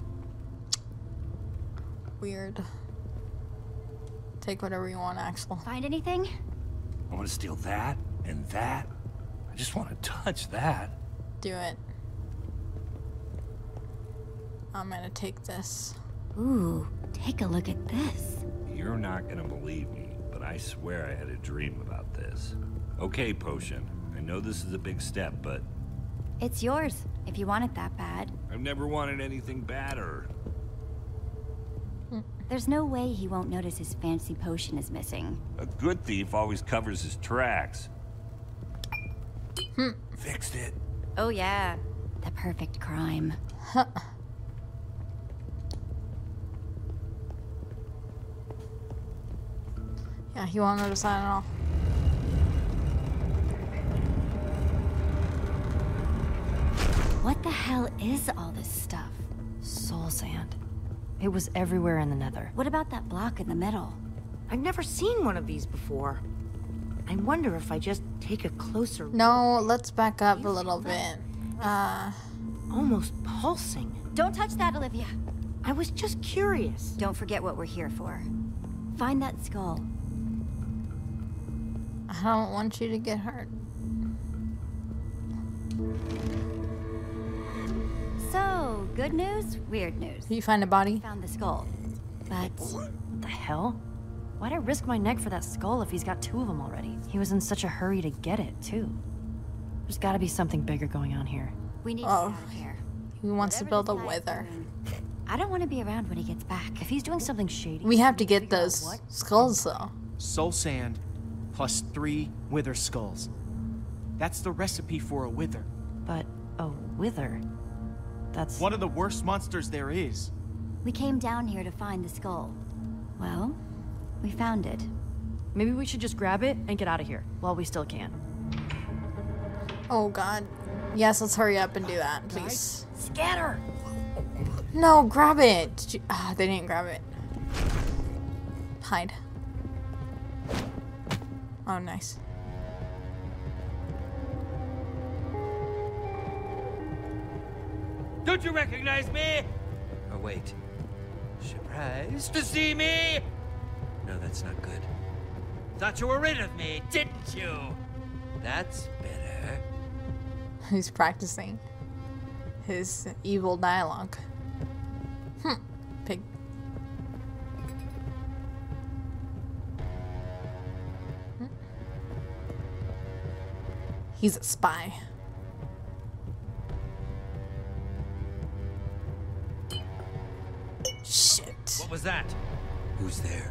Weird. Take whatever you want, Axel. Find anything? I want to steal that and that. I just want to touch that. Do it. I'm gonna take this. Ooh, take a look at this. You're not gonna believe me, but I swear I had a dream about this. Okay, Potion. I know this is a big step, but It's yours, if you want it that bad. I've never wanted anything badder. There's no way he won't notice his fancy potion is missing. A good thief always covers his tracks. Fixed it. Oh yeah, the perfect crime. Yeah, he won't notice that at all. What the hell is all this stuff? Soul sand. It was everywhere in the nether. What about that block in the middle? I've never seen one of these before. I wonder if I just take a closer No, let's back up a little bit. almost pulsing. Don't touch that, Olivia. I was just curious. Don't forget what we're here for. Find that skull. I don't want you to get hurt. So, good news, weird news. Did you find a body? Found the skull. But What the hell? Why'd I risk my neck for that skull if he's got two of them already? He was in such a hurry to get it, too. There's gotta be something bigger going on here. we need to get out of here. He wants to Whatever build a this guy's wither. doing, I don't want to be around when he gets back. If he's doing something shady... We have to get figure out those what? skulls, though. Soul sand plus 3 wither skulls. That's the recipe for a wither. But a wither? That's... One of the worst monsters there is. We came down here to find the skull. Well, we found it. Maybe we should just grab it and get out of here, while we still can. Oh god. Yes, let's hurry up and do that, please. Scatter! No, grab it! Did you... they didn't grab it. Hide. Oh, nice. Don't you recognize me? Oh, wait. Surprised to see me? No, that's not good. Thought you were rid of me, didn't you? That's better. He's practicing his evil dialogue. Pig. He's a spy. Shit. What was that? Who's there?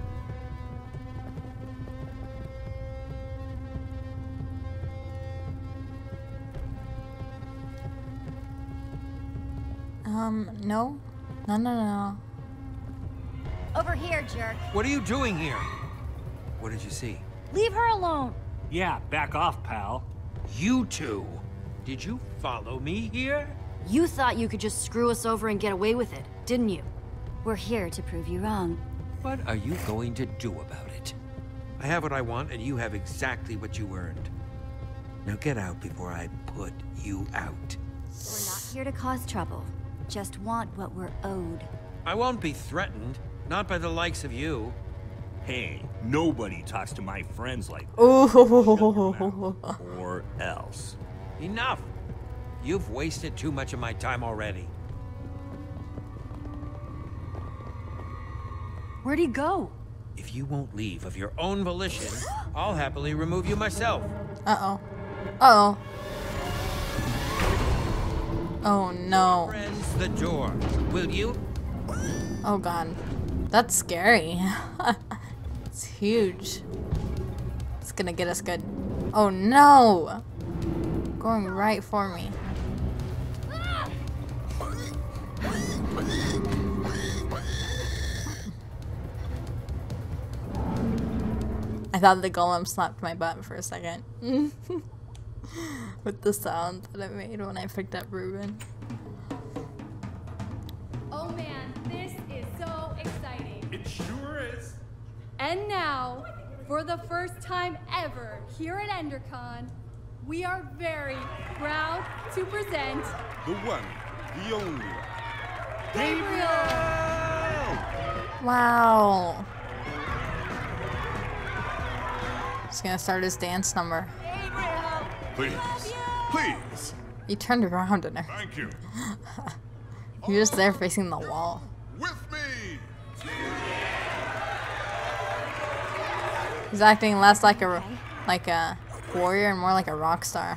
No. No. Over here, jerk. What are you doing here? What did you see? Leave her alone. Yeah, back off, pal. You two, did you follow me here? You thought you could just screw us over and get away with it, didn't you? We're here to prove you wrong. What are you going to do about it? I have what I want, and you have exactly what you earned. Now get out before I put you out. We're not here to cause trouble. Just want what we're owed. I won't be threatened. Not by the likes of you. Hey, nobody talks to my friends like that. Ooh. Or else. Enough! You've wasted too much of my time already. Where'd he go? If you won't leave of your own volition, I'll happily remove you myself. Uh-oh. Uh-oh. Oh, no. Friends, the door. Will you? Oh, God. That's scary. It's huge. It's gonna get us good. Oh, no! Going right for me. I thought the golem slapped my butt for a second. With the sound that it made when I picked up Reuben. Oh man, this is so exciting. It sure is. And now, for the first time ever here at EnderCon, we are very proud to present The one, the only one. Gabriel! Wow. He's gonna start his dance number. Please, please. He turned around and Thank you. he was there facing the wall. With me. He's acting less like a warrior and more like a rock star.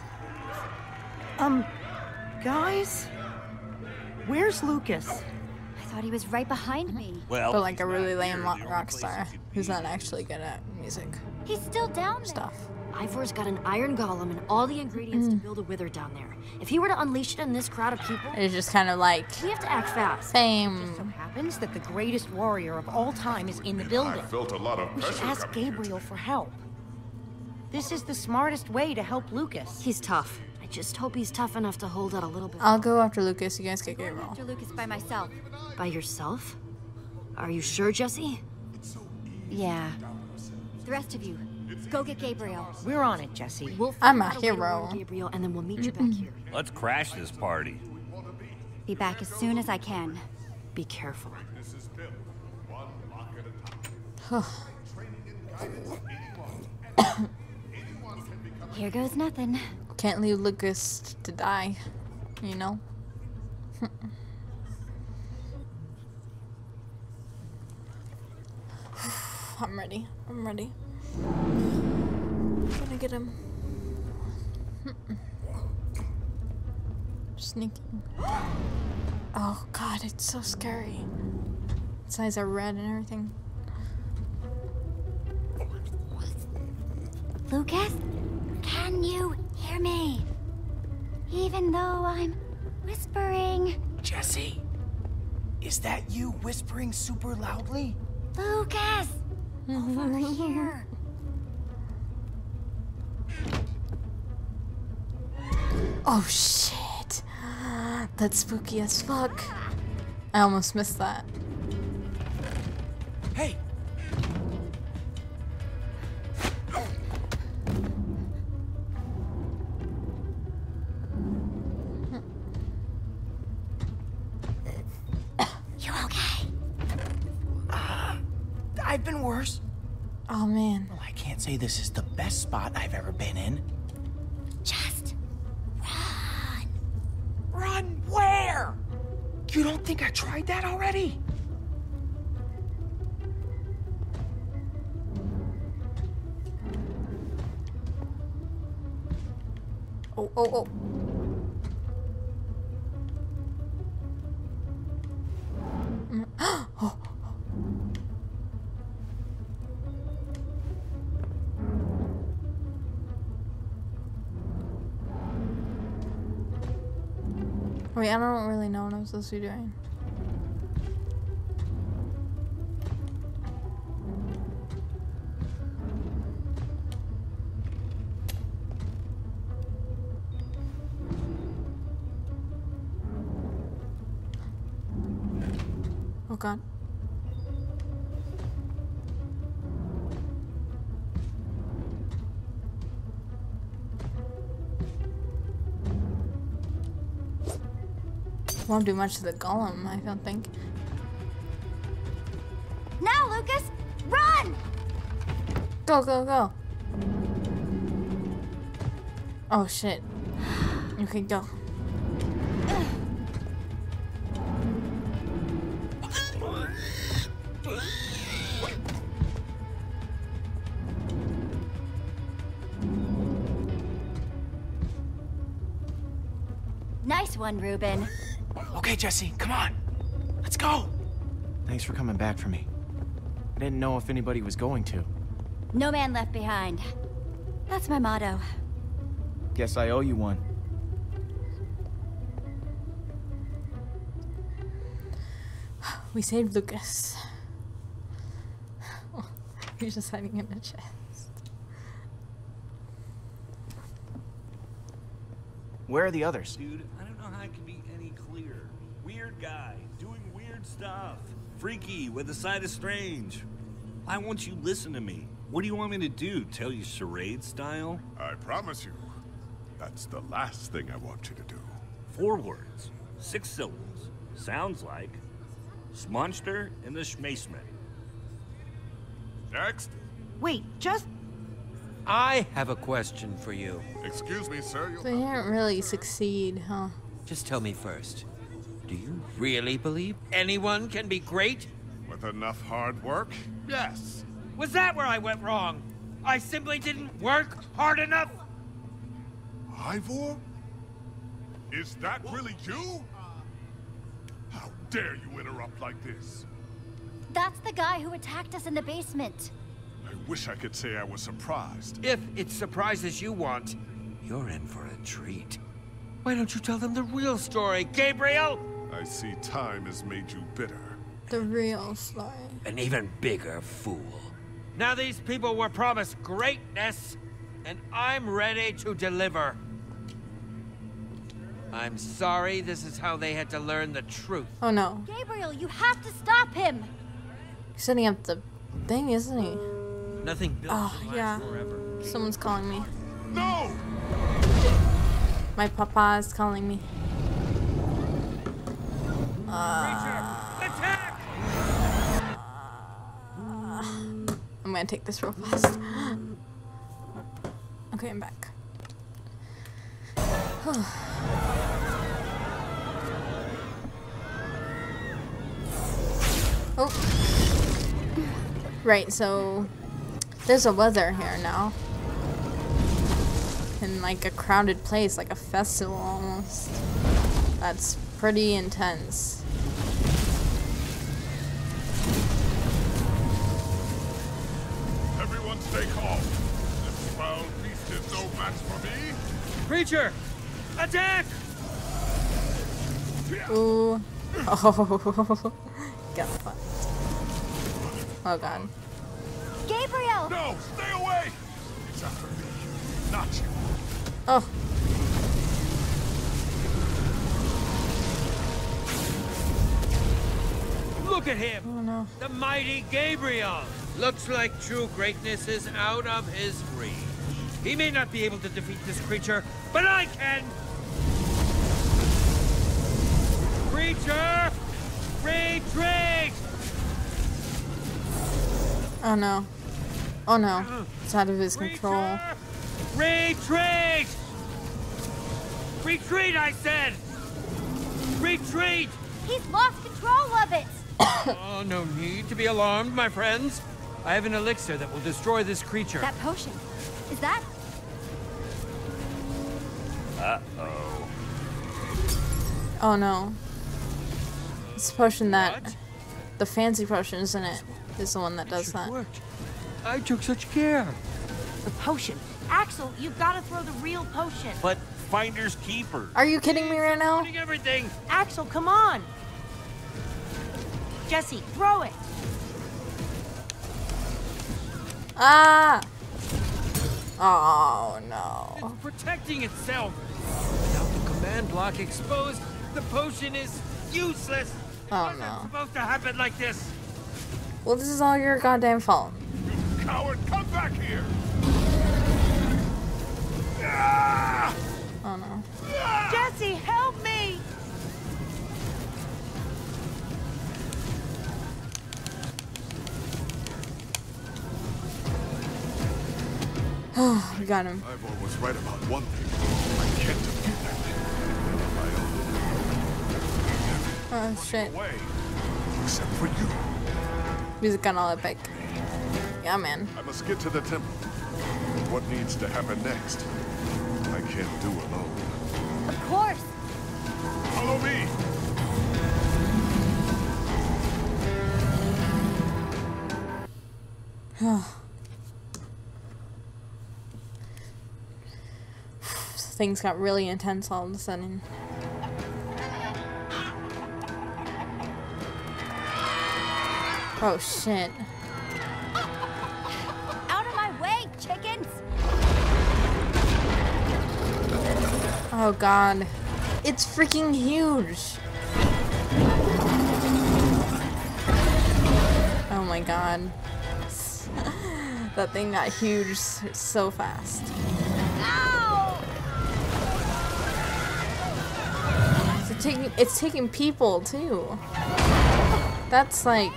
Guys? Where's Lucas? I thought he was right behind me. Well, But like a really lame rock star who's not actually good at music He's still down there. stuff. Ivor's got an iron golem and all the ingredients to build a wither down there. If he were to unleash it in this crowd of people, It's just kind of like we have to act fast. So fame. happens that the greatest warrior of all time is in the building. I felt a lot of We should pressure ask coming here Gabriel for help. This is the smartest way to help Lucas. He's tough. I just hope he's tough enough to hold out a little bit. I'll go after Lucas. You guys get Gabriel. After Lucas by myself. By yourself? Are you sure, Jesse? Yeah. The rest of you, go get Gabriel. We're on it, Jesse. We'll I'm a figure out way to hero. warn Gabriel, and then we'll meet you back here. let's crash this party. Be back as soon as I can. Be careful. This is built one block at a time. Training and guidance, anyone can become Here goes nothing. Can't leave Lucas to die, you know? I'm ready. I'm ready. Gonna get him. Sneaking. Oh god, it's so scary. Its eyes are red and everything. Lucas, can you hear me? Even though I'm whispering. Jesse, is that you whispering super loudly? Lucas! Over here. Oh shit. That's spooky as fuck. I almost missed that. Hey! You okay? I've been worse. Oh man. Well, I can't say this is the best spot I've ever been in. Just run. Run where? You don't think I tried that already? Oh, oh, oh. Oh. Wait, I don't really know what I'm supposed to be doing. god. Won't do much to the golem, I don't think. Now, Lucas, run! Go, go, go. Oh shit. Okay, go. Nice one, Reuben. Okay, Jesse, come on. Let's go. Thanks for coming back for me. I didn't know if anybody was going to. No man left behind. That's my motto. Guess I owe you one. We saved Lucas. He's just hiding in a chest. Where are the others? Dude, I don't know how I can be any clearer. Weird guy, doing weird stuff. Freaky, with a side of strange. Why won't you listen to me? What do you want me to do? Tell you charade style? I promise you, that's the last thing I want you to do. 4 words, 6 syllables. Sounds like Smonster and the Schmaceman. Next. Wait, just... I have a question for you. Excuse me, sir. They didn't really succeed, huh? Just tell me first. Do you really believe anyone can be great? With enough hard work, yes. Was that where I went wrong? I simply didn't work hard enough? Ivor? Is that really you? How dare you interrupt like this? That's the guy who attacked us in the basement. I wish I could say I was surprised. If it's surprises you want, you're in for a treat. Why don't you tell them the real story, Gabriel? I see time has made you bitter. The real story. An even bigger fool. Now these people were promised greatness, and I'm ready to deliver. I'm sorry this is how they had to learn the truth. Oh no. Gabriel, you have to stop him! He's setting up the thing, isn't he? Nothing built Oh, to last yeah. forever. Someone's calling me. No! My papa is calling me. Attack! I'm gonna take this real fast. Okay, I'm back. Oh. Right, so there's a weather here now. In like a crowded place, like a festival almost. That's pretty intense. Everyone stay calm. This foul beast is no match for me. Creature! Attack! Ooh. Oh. Got fucked. Oh god. Gabriel! No, stay away! It's after me, not you. Oh. Look at him! Oh no. The mighty Gabriel! Looks like true greatness is out of his reach. He may not be able to defeat this creature, but I can! Creature! Retreat! Oh no. Oh no. It's out of his control. Retreat! Retreat, I said! Retreat! He's lost control of it! Oh, no need to be alarmed, my friends. I have an elixir that will destroy this creature. That potion. Is that? Uh-oh. Oh no. It's a potion that... The fancy potion, isn't it? Is the one that does that. Worked. I took such care. The potion. Axel, you've got to throw the real potion. But finders keepers. Are you kidding me right now? Everything. Axel, come on. Jesse, throw it. Ah! Oh no. It's protecting itself. Without the command block exposed, the potion is useless. Oh no. Supposed to happen like this. Well, this is all your goddamn fault. Coward, come back here! Oh no. Jesse, help me! Oh, we got him. Ivor was right about one thing. I can't defeat that thing. Oh shit. Away, except for you. Music got all epic. Yeah, man. I must get to the temple. What needs to happen next? I can't do alone. Of course. Follow me. Things got really intense all of a sudden. Oh shit. Out of my way, chickens! Oh god. It's freaking huge. Oh my god. That thing got huge so fast. Ow! It's taking people too. That's like...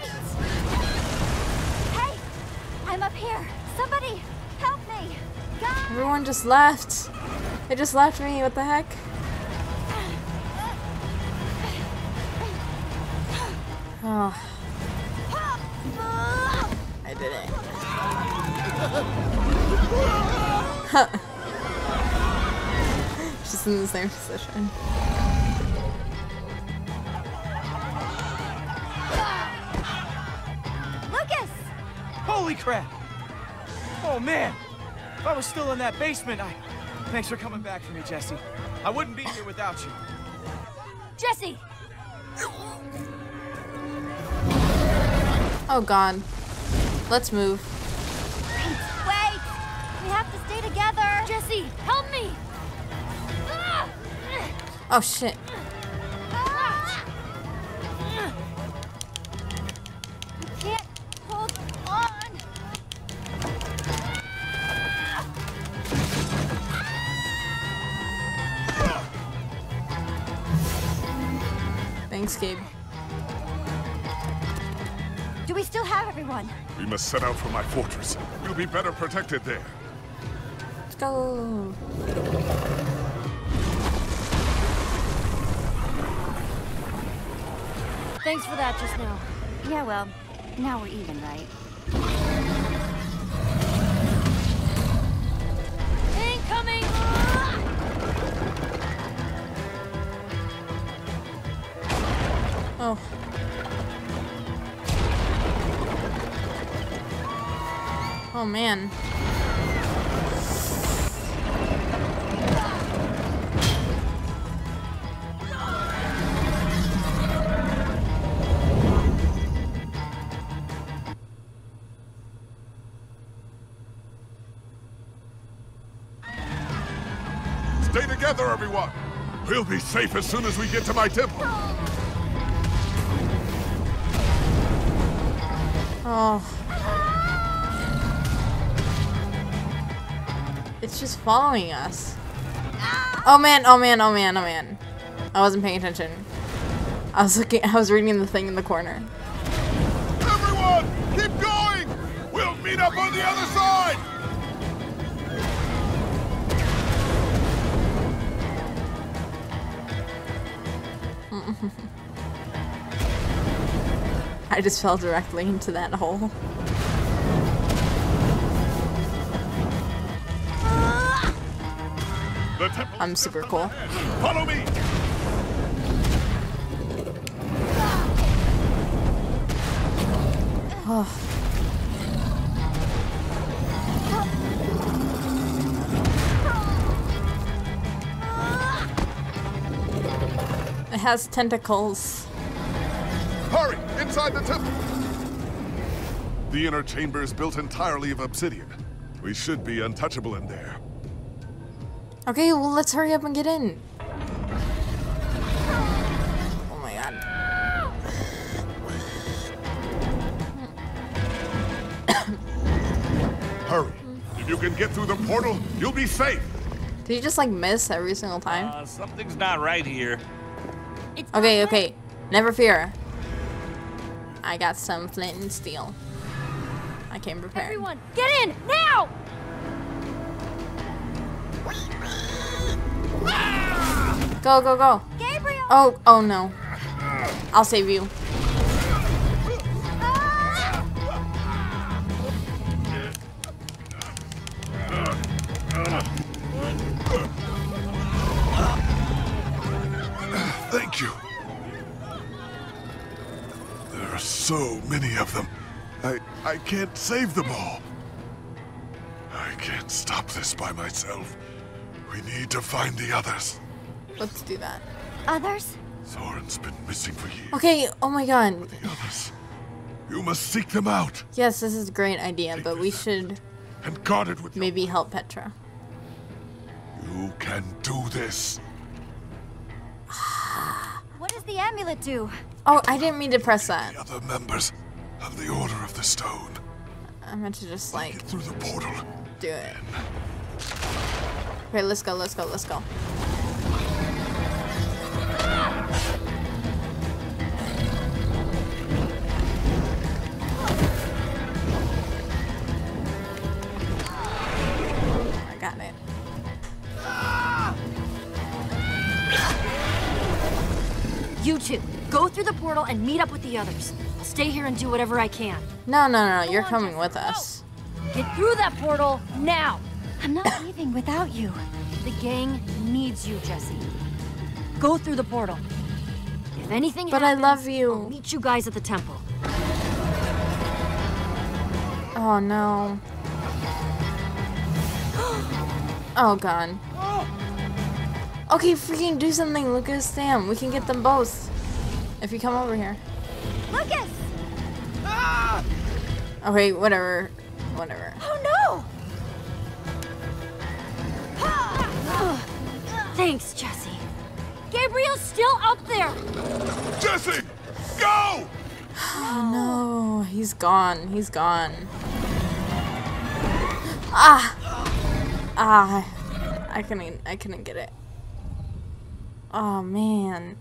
Hey! I'm up here! Somebody! Help me! God! Everyone just left. They just left me, what the heck? Oh. I did it. Just in the same position. Lucas! Holy crap! Oh man! If I was still in that basement, Thanks for coming back for me, Jesse. I wouldn't be here without you. Jesse! Oh god. Let's move. Wait! We have to stay together! Jesse, help me! Oh shit. I can't hold on! Thanks, Gabe. Do we still have everyone? We must set out for my fortress. We'll be better protected there. Let's go. Thanks for that just now. Yeah, well, now we're even, right? Incoming! Oh. Oh man. Stay together, everyone. We'll be safe as soon as we get to my temple. Oh. It's just following us. Oh man, oh man, oh man, oh man. I wasn't paying attention. I was reading the thing in the corner. Everyone, keep going! We'll meet up on the other side! I just fell directly into that hole. I'm super cool. Follow me! Oh. It has tentacles. Hurry! Inside the temple! The inner chamber is built entirely of obsidian. We should be untouchable in there. Okay, well let's hurry up and get in. Oh my god. hurry. If you can get through the portal, you'll be safe. Did you just like miss every single time? Something's not right here. Okay. Never fear. I got some flint and steel. I came prepared. Everyone, get in now! Go, go, go. Gabriel! Oh no. I'll save you. Thank you. There are so many of them. I can't save them all. I can't stop this by myself. We need to find the others. Let's do that. Others? Soren's been missing for years. Okay, oh my god. The others. You must seek them out. Yes, this is a great idea, but we should and guard it with maybe help Petra. You can do this. What does the amulet do? Oh, I didn't mean to press that. The other members of the Order of the Stone. I meant to just like get through the portal. Do it. Okay, let's go. I got it. You two, go through the portal and meet up with the others. I'll stay here and do whatever I can. No, you're coming with us. Get through that portal now! I'm not leaving without you. The gang needs you, Jesse. Go through the portal. If anything But happens, I love you. I'll meet you guys at the temple. Oh no. Oh god. Okay, freaking do something, Lucas. Sam, we can get them both. If you come over here. Lucas! Okay, whatever. Oh no! Thanks, Jesse. Gabriel's still up there! Jesse! Go! Oh no, he's gone. I couldn't get it. Oh man.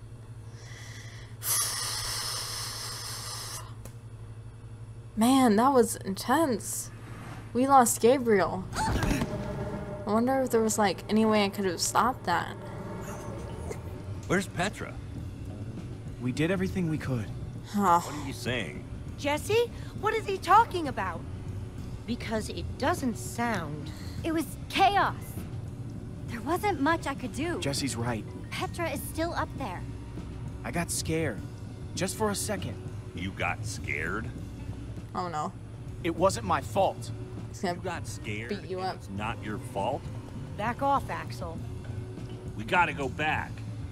Man, that was intense. We lost Gabriel. I wonder if there was like any way I could have stopped that. Where's Petra? We did everything we could. What are you saying? Jesse? What is he talking about? Because it doesn't sound... It was chaos. There wasn't much I could do. Jesse's right. Petra is still up there. I got scared. Just for a second. You got scared? Oh no. It wasn't my fault. You got scared? Beat you up. It's not your fault? Back off, Axel. We gotta go back.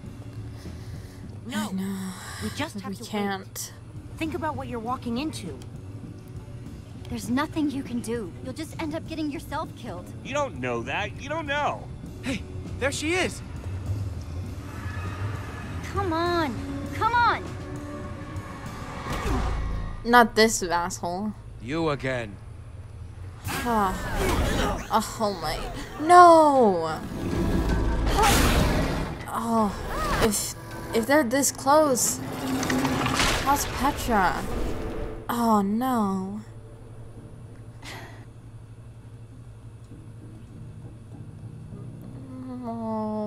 No. We just have We to can't. wait. Think about what you're walking into. There's nothing you can do. You'll just end up getting yourself killed. You don't know that. You don't know. Hey, there she is. Come on. Come on. Not this asshole. You again. Oh my. No! Oh, if they're this close, how's Petra? Oh no. Oh,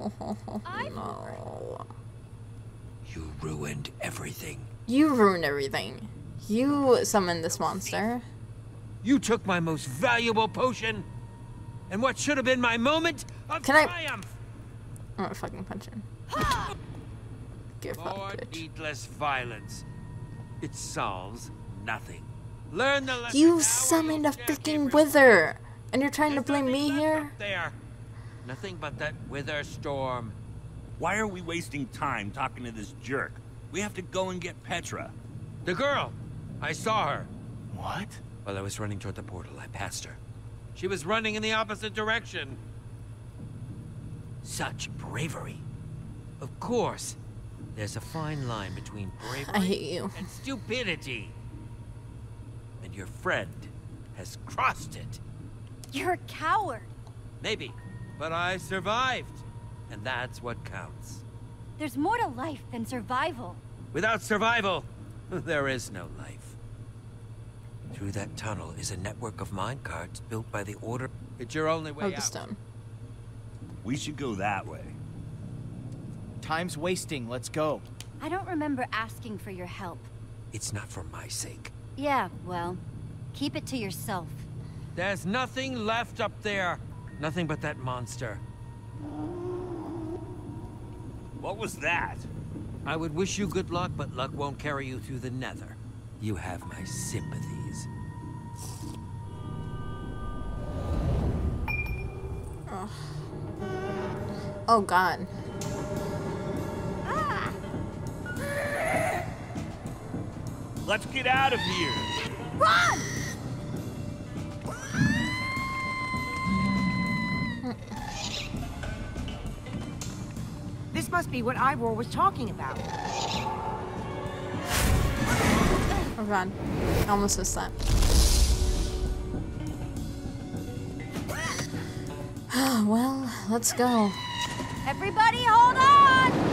no. You ruined everything. You ruined everything. You summoned this monster. You took my most valuable potion, and what should have been my moment of triumph. I'm gonna fucking punch him. Give up, More bitch. needless violence. It solves nothing. Learn the lesson. You summoned a freaking wither, and you're trying to blame me here? There. Nothing but that wither storm. Why are we wasting time talking to this jerk? We have to go and get Petra. The girl. I saw her. What? While I was running toward the portal, I passed her. She was running in the opposite direction. Such bravery. Of course. There's a fine line between bravery I hate you. and stupidity. And your friend has crossed it. You're a coward. Maybe, but I survived. And that's what counts. There's more to life than survival. Without survival, there is no life. Through that tunnel is a network of minecarts built by the Order. It's your only way out. Stone. We should go that way. Time's wasting. Let's go. I don't remember asking for your help. It's not for my sake. Yeah, well, keep it to yourself. There's nothing left up there. Nothing but that monster. What was that? I would wish you good luck, but luck won't carry you through the Nether. You have my sympathies. Oh, oh God. Let's get out of here. Run! This must be what Ivor was talking about. Oh God. I almost missed that. Well, let's go. Everybody hold on!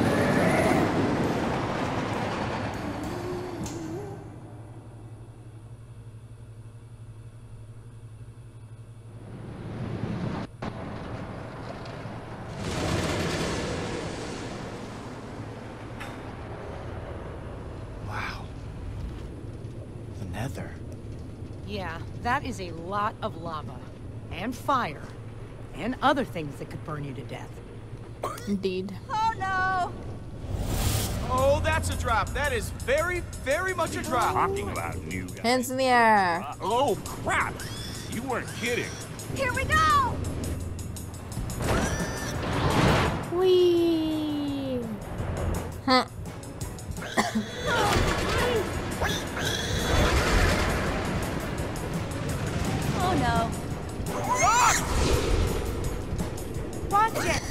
Wow. The Nether. Yeah, that is a lot of lava. And fire. And other things that could burn you to death. Indeed. Oh no! Oh, that's a drop. That is very, very much a drop. Talking about new guys. Hands in the air. Oh crap! You weren't kidding. Here we go! Whee! Huh. Oh no. Watch it!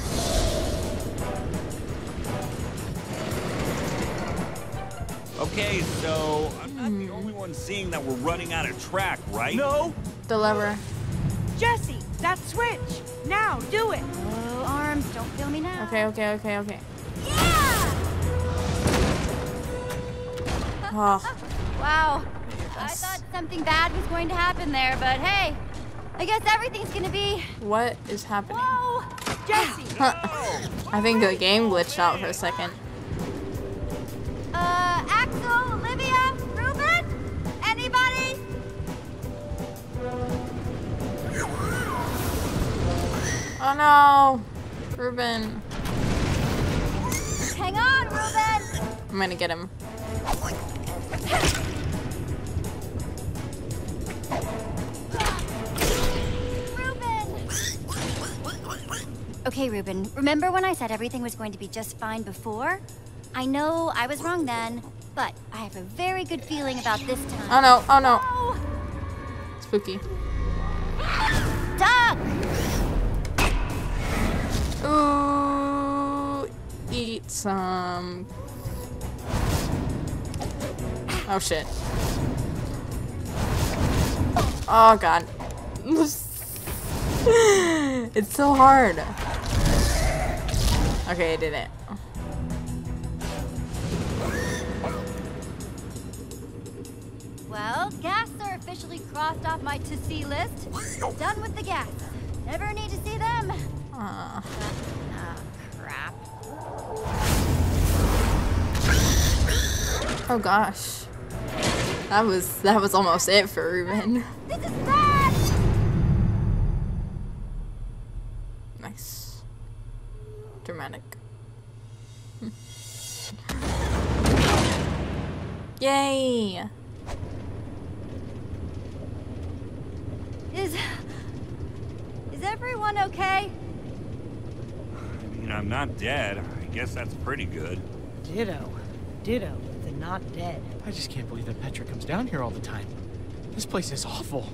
Okay, so I'm not the only one seeing that we're running out of track, right? No! The lever. Jesse, that switch! Now, do it! Oh, arms, don't feel me now. Okay, okay, okay, okay. Yeah! Oh. Wow. I thought something bad was going to happen there, but hey, I guess everything's gonna be... What is happening? Whoa! Jesse! I think the game glitched out for a second. Axel, Olivia, Ruben? Anybody? Oh no! Ruben. Hang on, Ruben! I'm gonna get him. Okay, Ruben, remember when I said everything was going to be just fine before? I know I was wrong then, but I have a very good feeling about this time. Oh no, oh no. Spooky. Duck! Ooh, eat some. Oh shit. Oh God. It's so hard. Okay, I did it. Well, gas are officially crossed off my to-see list. Done with the gas. Never need to see them. Crap. Oh gosh. That was almost it for Ruben. This is bad! Nice. Dramatic. Yay! Is everyone okay? I mean, I'm not dead. I guess that's pretty good. Ditto. Ditto. The not dead. I just can't believe that Petra comes down here all the time. This place is awful.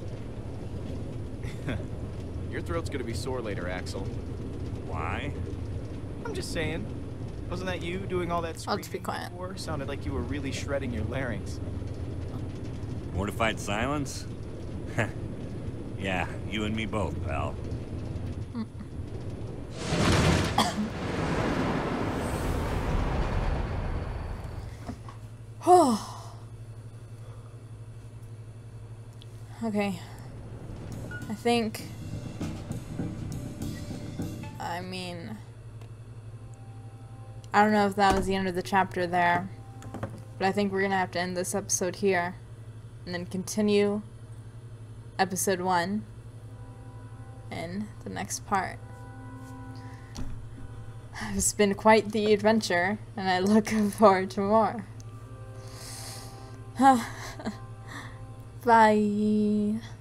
Your throat's gonna be sore later, Axel. Why? I'm just saying. Wasn't that you doing all that I'll screaming just be quiet. before? Sounded like you were really shredding your larynx. Mortified silence? Yeah, you and me both, pal. Okay. I don't know if that was the end of the chapter there, but I think we're gonna have to end this episode here and then continue episode 1 in the next part. It's been quite the adventure, and I look forward to more. Bye.